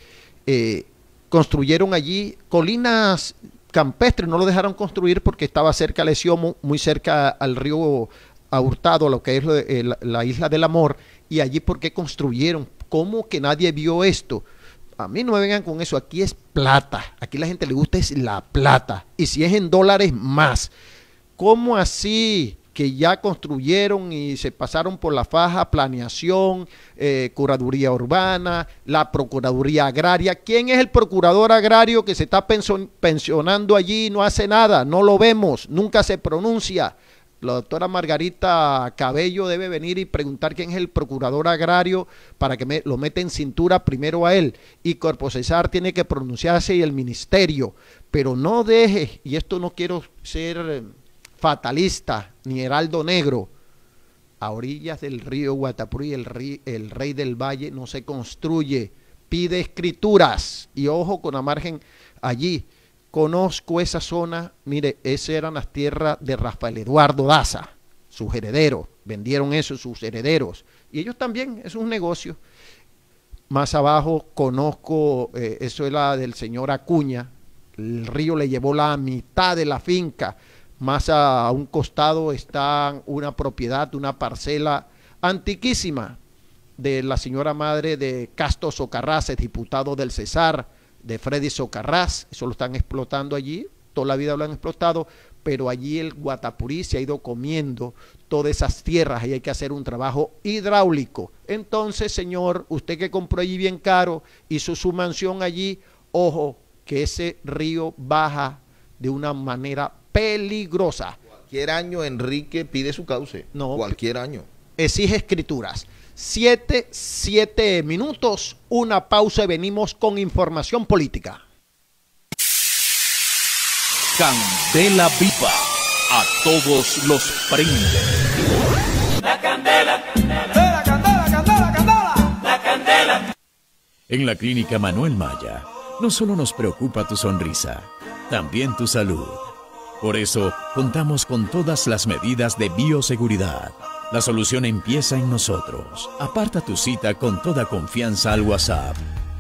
Construyeron allí colinas campestres, no lo dejaron construir porque estaba cerca de Lesiomo, muy cerca al río Hurtado, lo que es la Isla del Amor, y allí ¿por qué construyeron? ¿Cómo que nadie vio esto? A mí no me vengan con eso, aquí es plata, aquí la gente le gusta es la plata, y si es en dólares más. ¿Cómo así que ya construyeron y se pasaron por la faja planeación, curaduría urbana, la procuraduría agraria? ¿Quién es el procurador agrario que se está pensionando allí y no hace nada? No lo vemos, nunca se pronuncia. La doctora Margarita Cabello debe venir y preguntar quién es el procurador agrario para que lo meta en cintura primero a él. Y Corpo Cesar tiene que pronunciarse y el ministerio. Pero no deje, y esto no quiero ser fatalista ni heraldo negro, a orillas del río Guatapurí, el rey del valle no se construye. Pide escrituras y ojo con la margen allí. Conozco esa zona, mire, esas eran las tierras de Rafael Eduardo Daza, sus herederos, vendieron eso sus herederos, y ellos también, es un negocio. Más abajo conozco, eso es la del señor Acuña, el río le llevó la mitad de la finca, más a un costado está una propiedad, una parcela antiquísima de la señora madre de Casto Socarrás, el diputado del Cesar, de Freddy Socarrás, eso lo están explotando allí, toda la vida lo han explotado, pero allí el Guatapurí se ha ido comiendo todas esas tierras y hay que hacer un trabajo hidráulico. Entonces, señor, usted que compró allí bien caro, hizo su mansión allí, ojo, que ese río baja de una manera peligrosa. Cualquier año Enrique pide su cauce, no, cualquier año. Exige escrituras. 7 minutos, una pausa y venimos con información política. Candela viva, a todos los prende. La candela, candela, candela, candela, candela, la candela. En la Clínica Manuel Maya, no solo nos preocupa tu sonrisa, también tu salud. Por eso, contamos con todas las medidas de bioseguridad. La solución empieza en nosotros. Aparta tu cita con toda confianza al WhatsApp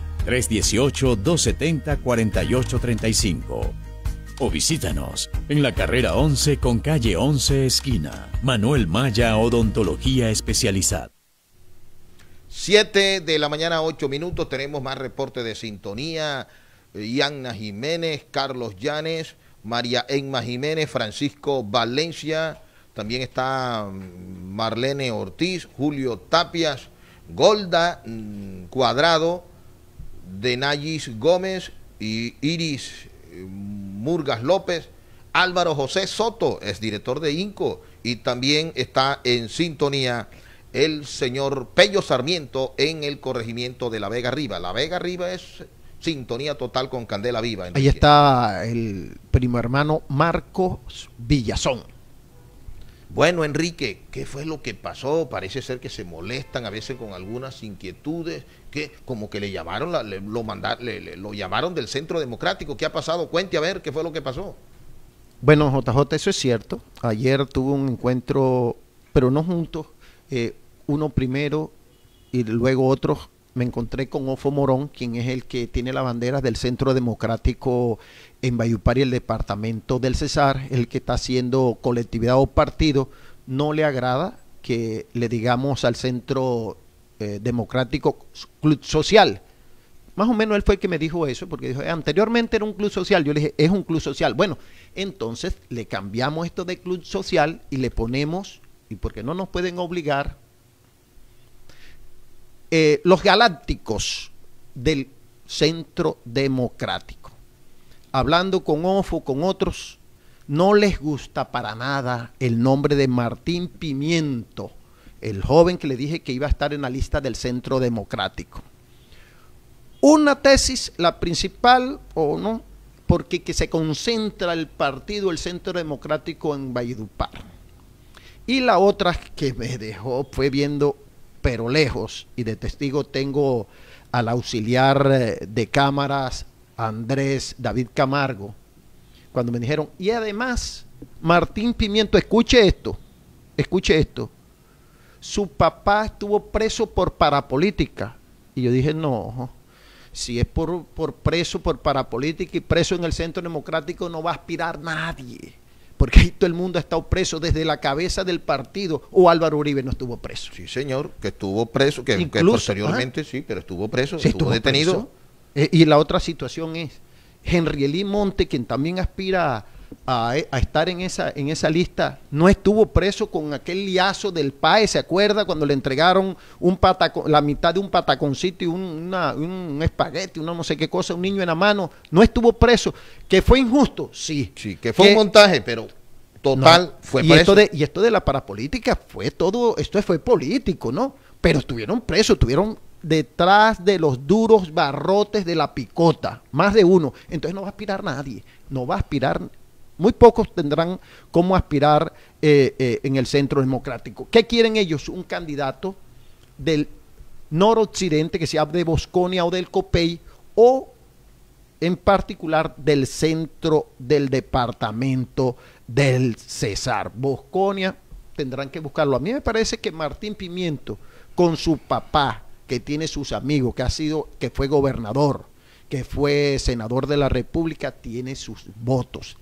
318-270-4835 o visítanos en la carrera 11 con calle 11 esquina. Manuel Maya Odontología Especializada. 7 de la mañana, 8 minutos, tenemos más reporte de sintonía. Yanna Jiménez, Carlos Llanes, María Emma Jiménez, Francisco Valencia. También está Marlene Ortiz, Julio Tapias, Golda Cuadrado, Denayis Gómez y Iris Murgas López, Álvaro José Soto, es director de INCO, y también está en sintonía el señor Pello Sarmiento en el corregimiento de La Vega Arriba. La Vega Arriba es sintonía total con Candela Viva. Ahí está el primo hermano Marcos Villazón. Bueno, Enrique, ¿qué fue lo que pasó? Parece ser que se molestan a veces con algunas inquietudes, que como que le llamaron, lo llamaron del Centro Democrático. ¿Qué ha pasado? Cuente a ver qué fue lo que pasó. Bueno, JJ, eso es cierto. Ayer tuve un encuentro, pero no juntos, uno primero y luego otro. Me encontré con Ofo Morón, quien es el que tiene la bandera del Centro Democrático en Valledupar y el departamento del Cesar, el que está haciendo colectividad o partido. No le agrada que le digamos al Centro Democrático Club Social. Más o menos él fue el que me dijo eso, porque dijo, anteriormente era un club social. Yo le dije, es un club social. Bueno, entonces le cambiamos esto de club social y le ponemos, y porque no nos pueden obligar, los galácticos del Centro Democrático. Hablando con Ofo, con otros, no les gusta para nada el nombre de Martín Pimiento, el joven que le dije que iba a estar en la lista del Centro Democrático. Una tesis, la principal, o no, porque que se concentra el partido, el Centro Democrático en Valledupar. Y la otra que me dejó fue viendo, pero lejos, y de testigo tengo al auxiliar de cámaras, Andrés David Camargo, cuando me dijeron, y además, Martín Pimiento, escuche esto, su papá estuvo preso por parapolítica. Y yo dije, no, si es por preso por parapolítica y preso en el Centro Democrático, no va a aspirar nadie, porque ahí todo el mundo ha estado preso desde la cabeza del partido. O Álvaro Uribe no estuvo preso. Sí, señor, que estuvo preso, que posteriormente, sí, pero estuvo preso, sí, estuvo detenido. Y la otra situación es Henry Elí Monte, quien también aspira a estar en esa lista, no estuvo preso con aquel liazo del PAE. ¿Se acuerda cuando le entregaron la mitad de un pataconcito y un espagueti, una no sé qué cosa, un niño en la mano? No estuvo preso. ¿Que fue injusto? Sí. Sí, que fue un montaje, pero total, no, fue preso. Y esto de la parapolítica fue todo, esto fue político, ¿no? Pero estuvieron presos, estuvieron detrás de los duros barrotes de la picota, más de uno. Entonces no va a aspirar nadie, no va a aspirar. Muy pocos tendrán cómo aspirar en el Centro Democrático. ¿Qué quieren ellos? Un candidato del noroccidente, que sea de Bosconia o del Copey, o en particular del centro del departamento del Cesar. Bosconia tendrán que buscarlo. A mí me parece que Martín Pimiento, con su papá, que tiene sus amigos, que fue gobernador, que fue senador de la República, tiene sus votos.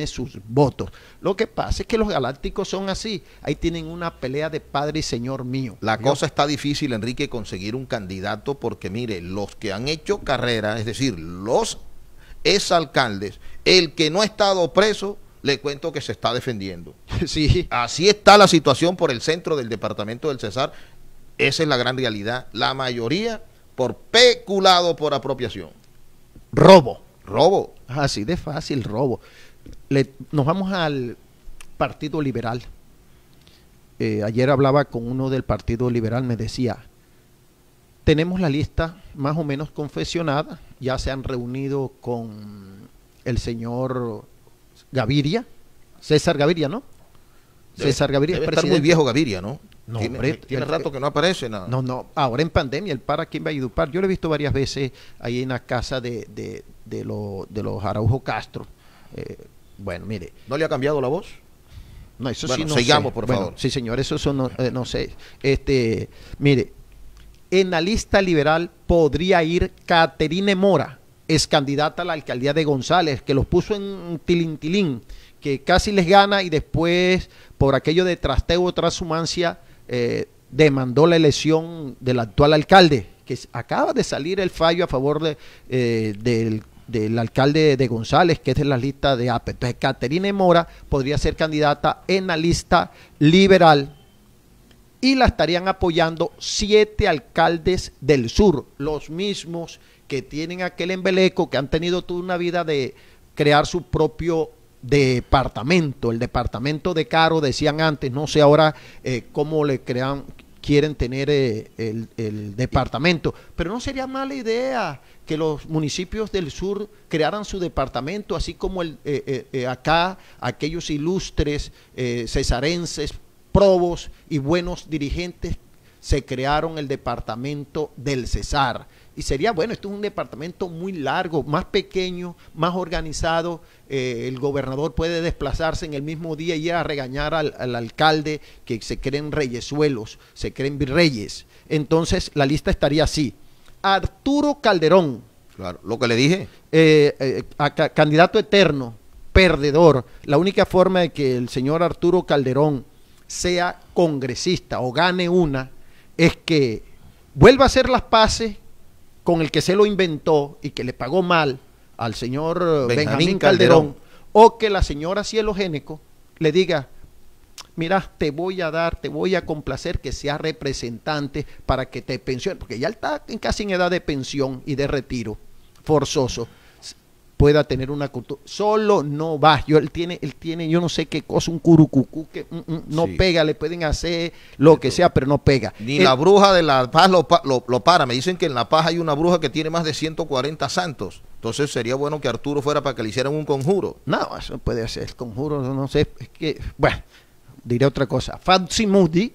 Lo que pasa es que los galácticos son así, ahí tienen una pelea de padre y señor mío. La cosa está difícil, Enrique, conseguir un candidato, porque mire, los que han hecho carrera, es decir, los exalcaldes, el que no ha estado preso, le cuento que se está defendiendo. Sí. Así está la situación por el centro del departamento del Cesar. Esa es la gran realidad. La mayoría por peculado, por apropiación. Robo. Así de fácil, robo. Nos vamos al Partido Liberal. Ayer hablaba con uno del Partido Liberal, me decía, tenemos la lista más o menos confeccionada, ya se han reunido con el señor Gaviria, César Gaviria, ¿no? César Gaviria debe estar muy viejo Gaviria, ¿no? No, tiene rato que no aparece nada. No, ahora en pandemia, él para aquí en Valledupar. Yo lo he visto varias veces ahí en la casa de los Araujo Castro. Bueno, mire. ¿No le ha cambiado la voz? No, eso bueno, sí no sigamos, sé. por Bueno, favor. sí, señor, eso no sé. Mire, en la lista liberal podría ir Caterine Mora, es candidata a la alcaldía de González, que los puso en tilintilín, que casi les gana y después, por aquello de trasteo o transhumancia, demandó la elección del actual alcalde, que acaba de salir el fallo a favor del alcalde de González, que es de la lista de APE. Entonces, Caterine Mora podría ser candidata en la lista liberal y la estarían apoyando 7 alcaldes del sur, los mismos que tienen aquel embeleco, que han tenido toda una vida de crear su propio departamento, el departamento de Caro, decían antes, no sé ahora cómo quieren tener el departamento, pero no sería mala idea que los municipios del sur crearan su departamento, así como acá aquellos ilustres cesarenses, probos y buenos dirigentes se crearon el departamento del Cesar. Y sería bueno, esto es un departamento muy largo, más pequeño, más organizado. El gobernador puede desplazarse en el mismo día y ir a regañar al alcalde, que se creen reyesuelos, se creen virreyes. Entonces la lista estaría así: Arturo Calderón. Claro, lo que le dije. Candidato eterno, perdedor. La única forma de que el señor Arturo Calderón sea congresista o gane una, es que vuelva a hacer las paces con el que se lo inventó y que le pagó mal al señor Benjamín Calderón, o que la señora Cielo Géneco le diga, mira, te voy a complacer que sea representante para que te pensione, porque ya está casi en edad de pensión y de retiro forzoso, pueda tener una cultura. Solo no va. Él tiene, yo no sé qué cosa, un curucucú que no pega, le pueden hacer lo que sea, pero no pega. Ni la bruja de La Paz lo para. Me dicen que en La Paz hay una bruja que tiene más de 140 santos. Entonces sería bueno que Arturo fuera para que le hicieran un conjuro. No, eso puede ser conjuro, no sé. Es que, bueno, diré otra cosa. Fauci Muddi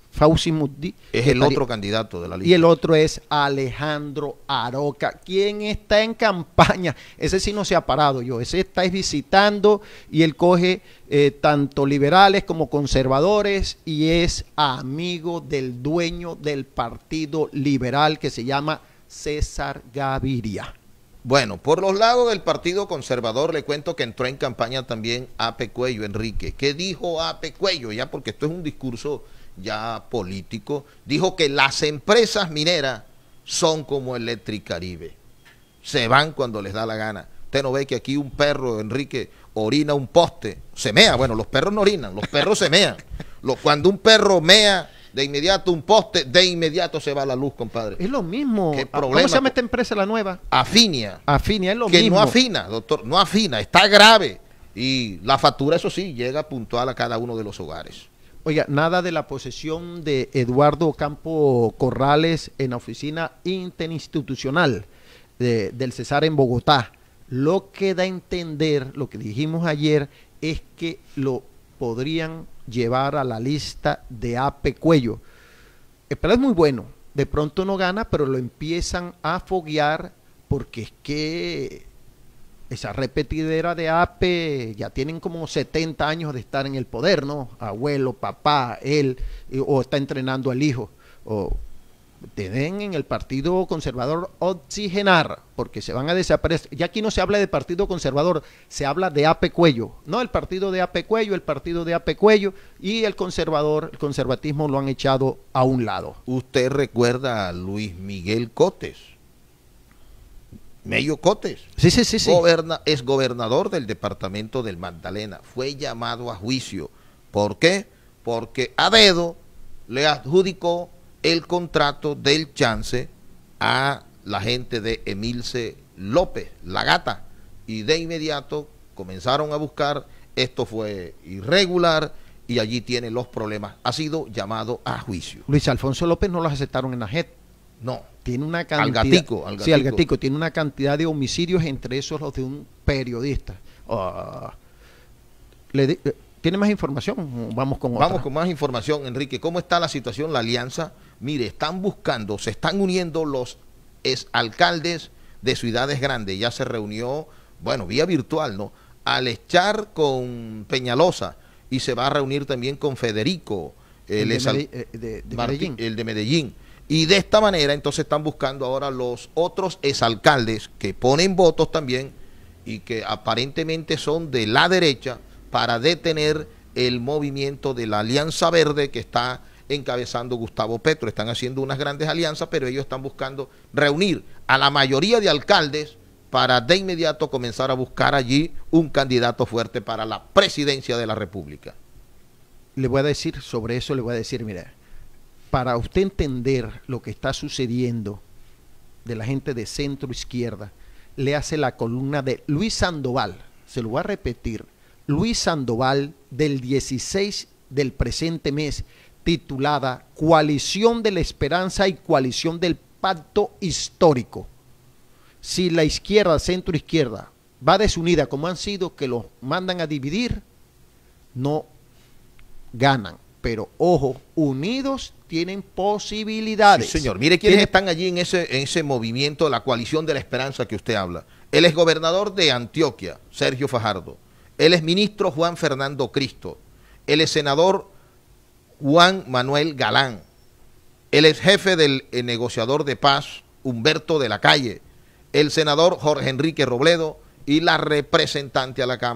es el otro candidato de la lista. Y el otro es Alejandro Aroca, quien está en campaña. Ese sí no se ha parado ese está visitando y él coge tanto liberales como conservadores y es amigo del dueño del Partido Liberal que se llama César Gaviria. Bueno, por los lados del Partido Conservador le cuento que entró en campaña también Ape Cuello, Enrique. ¿Qué dijo Ape Cuello? Ya porque esto es un discurso ya político. Dijo que las empresas mineras son como Electricaribe. Se van cuando les da la gana. Usted no ve que aquí un perro, Enrique, orina un poste. Se mea. Bueno, los perros no orinan, los perros se mean. Cuando un perro mea, de inmediato un poste, de inmediato se va la luz, compadre. Es lo mismo. ¿Qué problema? ¿Cómo se llama esta empresa, la nueva? Afinia. Afinia es lo que mismo. No afina, doctor, no afina, está grave. Y la factura, eso sí, llega puntual a cada uno de los hogares. Oiga, nada de la posesión de Eduardo Campo Corrales en la oficina interinstitucional del Cesar en Bogotá. Lo que da a entender, lo que dijimos ayer, es que lo podrían llevar a la lista de Ape Cuello. Pero es muy bueno. De pronto no gana, pero lo empiezan a foguear porque es que esa repetidera de Ape ya tienen como 70 años de estar en el poder, ¿no? Abuelo, papá, él, o está entrenando al hijo. O deben en el Partido Conservador oxigenar, porque se van a desaparecer. Ya aquí no se habla de Partido Conservador, se habla de Ape Cuello, no el partido de Ape Cuello, el partido de Ape Cuello, y el conservatismo lo han echado a un lado. Usted recuerda a Luis Miguel Cotes, Mello Cotes. Sí. Es gobernador del departamento del Magdalena, fue llamado a juicio. ¿Por qué? Porque a dedo le adjudicó el contrato del chance a la gente de Emilce López, la gata, y de inmediato comenzaron a buscar, esto fue irregular y allí tiene los problemas, ha sido llamado a juicio. Luis Alfonso López no los aceptaron en la JET. No. Tiene una cantidad, al gatico. Sí, al gatico, tiene una cantidad de homicidios, entre esos los de un periodista. ¿Tiene más información? Vamos con otra. Vamos con más información, Enrique. ¿Cómo está la situación, la alianza? Mire, están buscando, se están uniendo los alcaldes de ciudades grandes. Ya se reunió, bueno, vía virtual, ¿no? Alechar con Peñalosa y se va a reunir también con Federico, el de Medellín. Y de esta manera, entonces están buscando ahora los otros exalcaldes que ponen votos también y que aparentemente son de la derecha para detener el movimiento de la Alianza Verde que está encabezando Gustavo Petro. Están haciendo unas grandes alianzas, pero ellos están buscando reunir a la mayoría de alcaldes para de inmediato comenzar a buscar allí un candidato fuerte para la presidencia de la República. Le voy a decir sobre eso, mira, para usted entender lo que está sucediendo de la gente de centro izquierda, le hace la columna de Luis Sandoval, se lo voy a repetir, Luis Sandoval del 16 del presente mes, titulada Coalición de la Esperanza y Coalición del Pacto Histórico. Si la izquierda, centro izquierda, va desunida como han sido, que los mandan a dividir, no ganan. Pero ojo, unidos tienen posibilidades. Sí, señor. Mire quiénes están allí en ese movimiento, la Coalición de la Esperanza que usted habla. El exgobernador de Antioquia, Sergio Fajardo. El exministro Juan Fernando Cristo. El exsenador Juan Manuel Galán. El exjefe del negociador de paz, Humberto de la Calle. El senador Jorge Enrique Robledo y la representante a la Cámara,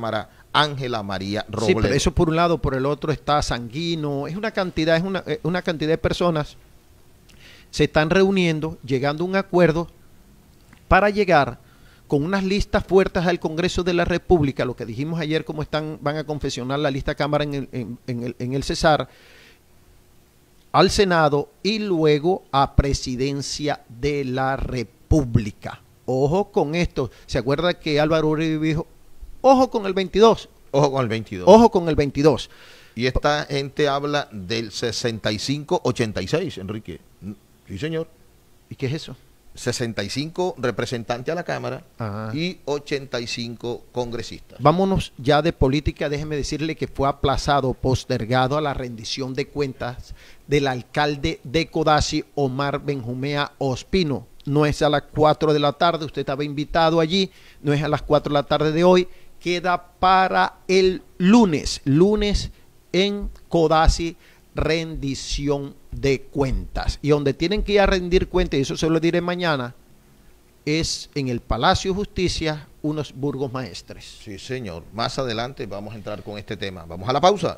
Ángela María Robledo. Sí, pero eso por un lado, por el otro está Sanguino, es una cantidad de personas se están reuniendo, llegando a un acuerdo para llegar con unas listas fuertes al Congreso de la República, lo que dijimos ayer, cómo van a confeccionar la lista Cámara en el Cesar, al Senado y luego a Presidencia de la República. Ojo con esto. ¿Se acuerda que Álvaro Uribe dijo, ojo con el 22? Ojo con el 22. Ojo con el 22. Y esta gente habla del 65-86, Enrique. Sí, señor. ¿Y qué es eso? 65 representantes a la Cámara y 85 congresistas. Vámonos ya de política. Déjeme decirle que fue aplazado, postergado a la rendición de cuentas del alcalde de Codazzi, Omar Benjumea Ospino. No es a las 4 de la tarde, usted estaba invitado allí, no es a las 4 de la tarde de hoy, queda para el lunes en Codazzi, rendición de cuentas. Y donde tienen que ir a rendir cuentas, y eso se lo diré mañana, es en el Palacio de Justicia, unos burgos maestres. Sí, señor. Más adelante vamos a entrar con este tema. Vamos a la pausa.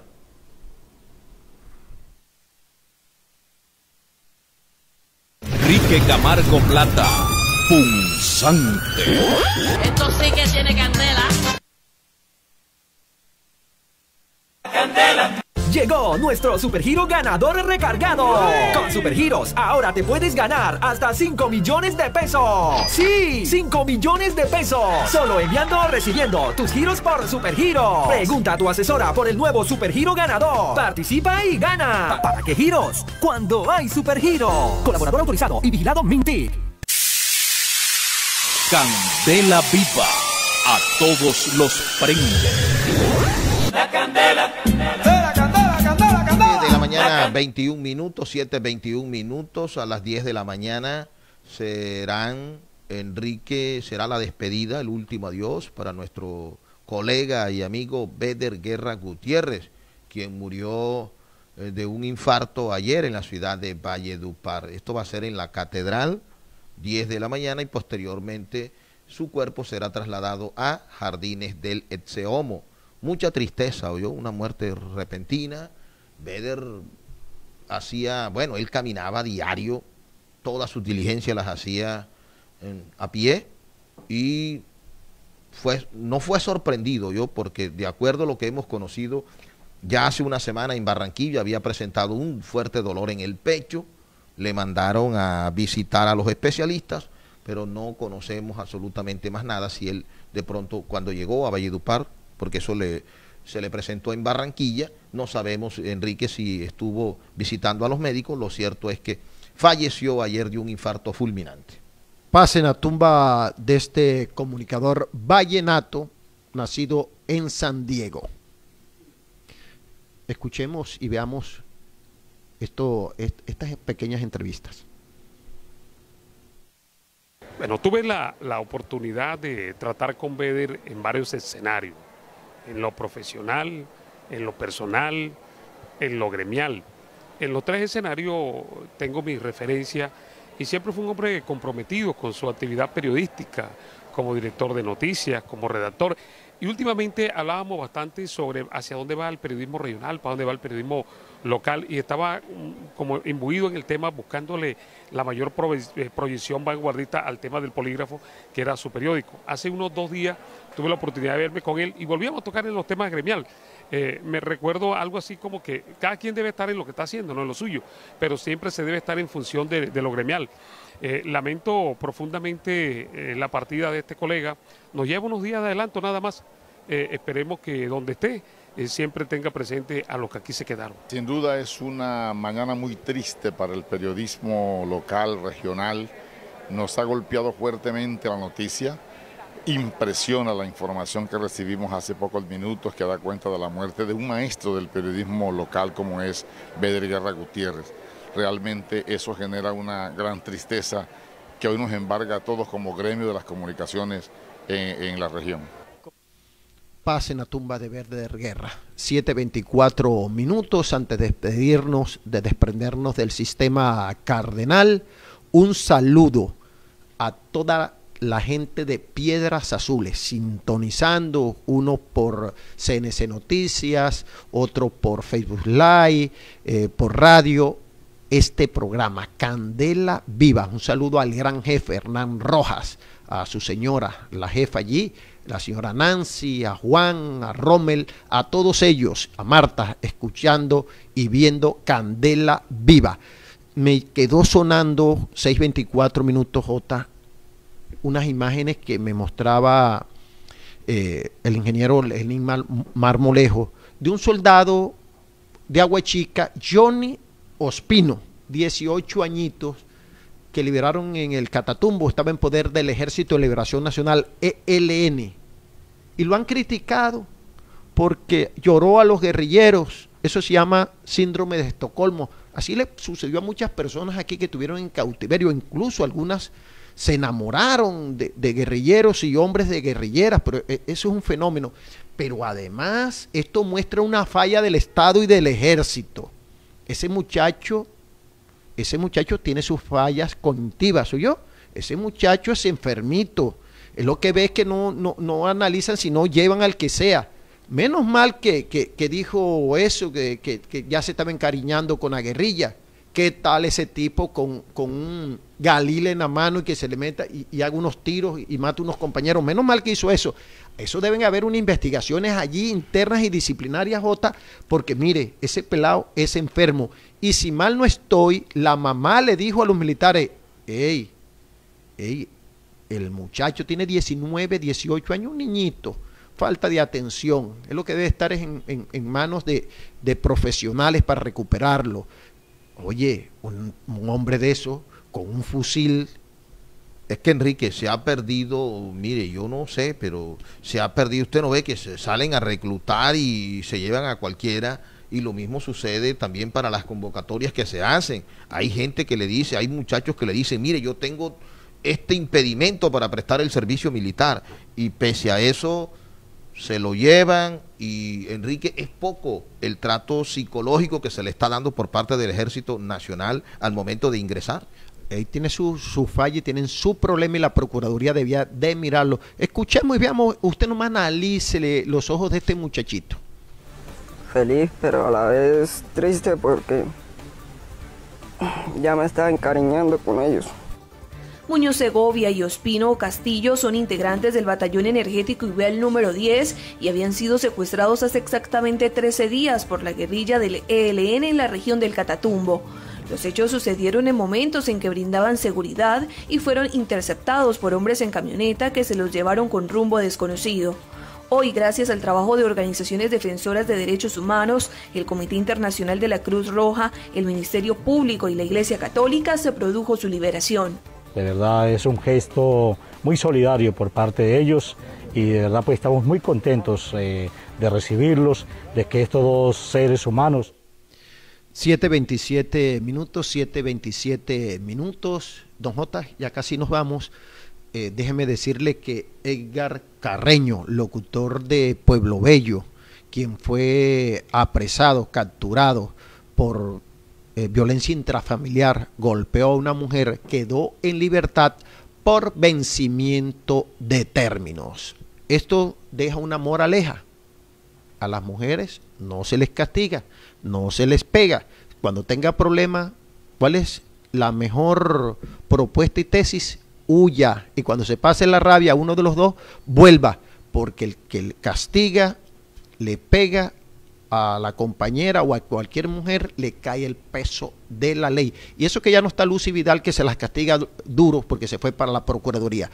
Enrique Camargo Plata, punzante. Esto sí que tiene candela. Candela. Llegó nuestro Supergiro ganador recargado. Con Supergiros, ahora te puedes ganar hasta 5 millones de pesos. Sí, 5 millones de pesos. Solo enviando o recibiendo tus giros por Supergiro. Pregunta a tu asesora por el nuevo Supergiro ganador. Participa y gana. ¿Para qué giros? Cuando hay Supergiro. Colaborador autorizado y vigilado Mintic. Candela viva, a todos los prende. La candela. De la mañana 21 minutos, 7:21 minutos, a las 10 de la mañana será la despedida, el último adiós para nuestro colega y amigo Beder Guerra Gutiérrez, quien murió de un infarto ayer en la ciudad de Valledupar. Esto va a ser en la Catedral, 10 de la mañana, y posteriormente su cuerpo será trasladado a Jardines del Etseomo. Mucha tristeza, oyó, una muerte repentina. Beder él caminaba a diario, todas sus diligencias las hacía a pie, y no fue sorprendido yo, porque de acuerdo a lo que hemos conocido, ya hace una semana en Barranquilla había presentado un fuerte dolor en el pecho, le mandaron a visitar a los especialistas, pero no conocemos absolutamente más nada, si él de pronto cuando llegó a Valledupar, porque eso se le presentó en Barranquilla, no sabemos, Enrique, si estuvo visitando a los médicos. Lo cierto es que falleció ayer de un infarto fulminante. Pasen a tumba de este comunicador vallenato, nacido en San Diego. Escuchemos y veamos estas pequeñas entrevistas. Bueno, tuve la oportunidad de tratar con Beder en varios escenarios, en lo profesional, en lo personal, en lo gremial. En los tres escenarios tengo mi referencia, y siempre fue un hombre comprometido con su actividad periodística, como director de noticias, como redactor. Y últimamente hablábamos bastante sobre hacia dónde va el periodismo regional, para dónde va el periodismo local, y estaba como imbuido en el tema, buscándole la mayor proyección vanguardista al tema del polígrafo, que era su periódico. Hace unos 2 días tuve la oportunidad de verme con él y volvíamos a tocar en los temas gremial. Me recuerdo algo así como que cada quien debe estar en lo que está haciendo, no en lo suyo, pero siempre se debe estar en función de lo gremial. Lamento profundamente la partida de este colega. Nos lleva unos días de adelanto nada más. Esperemos que donde esté siempre tenga presente a los que aquí se quedaron. Sin duda es una mañana muy triste para el periodismo local, regional. Nos ha golpeado fuertemente la noticia. Impresiona la información que recibimos hace pocos minutos, que da cuenta de la muerte de un maestro del periodismo local como es Beder Guerra Gutiérrez. Realmente eso genera una gran tristeza que hoy nos embarga a todos como gremio de las comunicaciones en la región. Pasen a tumba de Beder Guerra. 7:24 minutos antes de despedirnos, de desprendernos del sistema cardenal. Un saludo a toda la gente de Piedras Azules, sintonizando, uno por CNC Noticias, otro por Facebook Live, por radio, este programa, Candela Viva. Un saludo al gran jefe Hernán Rojas, a su señora, la jefa allí, la señora Nancy, a Juan, a Rommel, a todos ellos, a Marta, escuchando y viendo Candela Viva. Me quedó sonando 6:24 minutos, J, unas imágenes que me mostraba el ingeniero Lenín Marmolejo, de un soldado de Agua Chica, Johnny Ospino, 18 añitos, que liberaron en el Catatumbo, estaba en poder del Ejército de Liberación Nacional, ELN, y lo han criticado porque lloró a los guerrilleros. Eso se llama síndrome de Estocolmo. Así le sucedió a muchas personas aquí que estuvieron en cautiverio, incluso algunas se enamoraron de guerrilleros y hombres de guerrilleras, pero eso es un fenómeno. Pero además esto muestra una falla del Estado y del Ejército. Ese muchacho tiene sus fallas cognitivas, ¿oyó? Ese muchacho es enfermito. Es lo que ves que no analizan, sino llevan al que sea. Menos mal que dijo eso, que ya se estaba encariñando con la guerrilla. ¿Qué tal ese tipo con un galil en la mano y que se le meta y haga unos tiros y mata unos compañeros? Menos mal que hizo eso. Eso deben haber unas investigaciones allí internas y disciplinarias, Jota, porque mire, ese pelado es enfermo. Y si mal no estoy, la mamá le dijo a los militares, ey, el muchacho tiene 19, 18 años, un niñito, falta de atención. Es lo que debe estar en manos de profesionales para recuperarlo. Oye, un hombre de eso, con un fusil. Es que, Enrique, se ha perdido, mire, yo no sé, pero se ha perdido. Usted no ve que se salen a reclutar y se llevan a cualquiera, y lo mismo sucede también para las convocatorias que se hacen. Hay gente que le dice, hay muchachos que le dicen, mire, yo tengo este impedimento para prestar el servicio militar, y pese a eso se lo llevan. Y, Enrique, es poco el trato psicológico que se le está dando por parte del Ejército Nacional al momento de ingresar. Ahí tiene su falla y tienen su problema, y la Procuraduría debía de mirarlo. Escuchemos y veamos, usted nomás analícele los ojos de este muchachito. Feliz, pero a la vez triste porque ya me estaba encariñando con ellos. Muñoz Segovia y Ospino Castillo son integrantes del Batallón Energético Iguel número 10 y habían sido secuestrados hace exactamente 13 días por la guerrilla del ELN en la región del Catatumbo. Los hechos sucedieron en momentos en que brindaban seguridad y fueron interceptados por hombres en camioneta que se los llevaron con rumbo desconocido. Hoy, gracias al trabajo de organizaciones defensoras de derechos humanos, el Comité Internacional de la Cruz Roja, el Ministerio Público y la Iglesia Católica, se produjo su liberación. De verdad es un gesto muy solidario por parte de ellos, y de verdad pues estamos muy contentos de recibirlos, de que estos dos seres humanos. 7:27 minutos, don Jota, ya casi nos vamos. Déjeme decirle que Edgar Carreño, locutor de Pueblo Bello, quien fue apresado, capturado por violencia intrafamiliar, golpeó a una mujer, quedó en libertad por vencimiento de términos. Esto deja una moraleja: a las mujeres no se les castiga, no se les pega. Cuando tenga problemas, ¿cuál es la mejor propuesta y tesis? Huya, y cuando se pase la rabia a uno de los dos, vuelva, porque el que castiga, le pega a la compañera o a cualquier mujer, le cae el peso de la ley. Y eso que ya no está Lucy Vidal, que se las castiga duro porque se fue para la Procuraduría.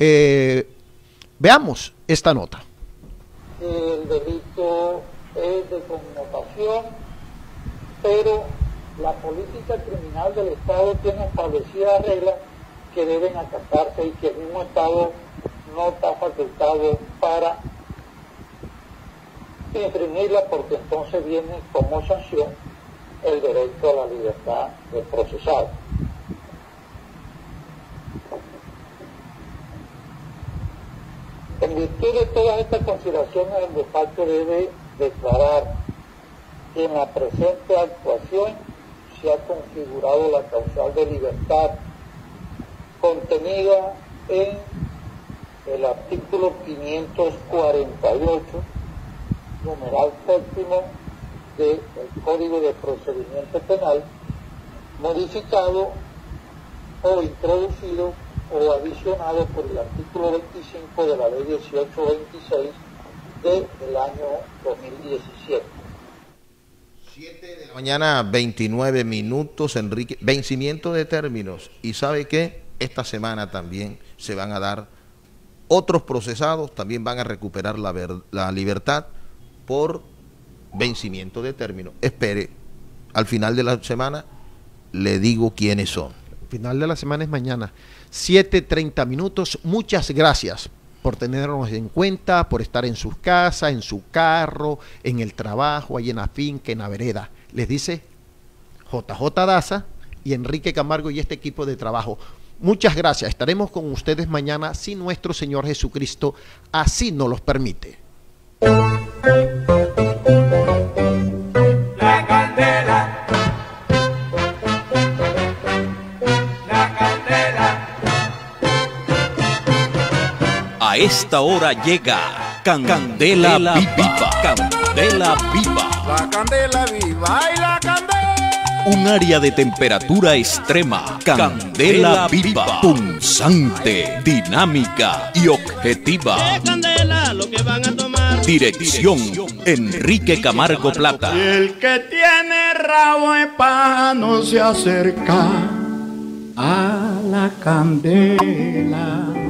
Veamos esta nota. El delito es de connotación, pero la política criminal del Estado tiene establecidas reglas que deben acatarse y que el mismo Estado no está facultado para imprimirla, porque entonces viene como sanción el derecho a la libertad del procesado. En virtud de todas estas consideraciones, el despacho debe declarar que en la presente actuación se ha configurado la causal de libertad contenida en el artículo 548, numeral séptimo del Código de Procedimiento Penal, modificado o introducido o adicionado por el artículo 25 de la Ley 1826 del año 2017. 7 de la mañana, 29 minutos, Enrique. Vencimiento de términos. ¿Y sabe qué? Esta semana también se van a dar otros procesados, también van a recuperar la libertad por vencimiento de término. Espere, al final de la semana le digo quiénes son. El final de la semana es mañana, 7:30 minutos. Muchas gracias por tenernos en cuenta, por estar en sus casas, en su carro, en el trabajo, ahí en la finca, en la vereda. Les dice JJ Daza y Enrique Camargo y este equipo de trabajo. Muchas gracias. Estaremos con ustedes mañana si nuestro Señor Jesucristo así nos los permite. La candela. La candela. A esta hora llega Candela Viva. Candela Viva. La candela viva y la candela. Un área de temperatura extrema. Candela Viva. Punzante, dinámica y objetiva. Dirección Enrique Camargo Plata. Y el que tiene rabo de paja no se acerca a la candela.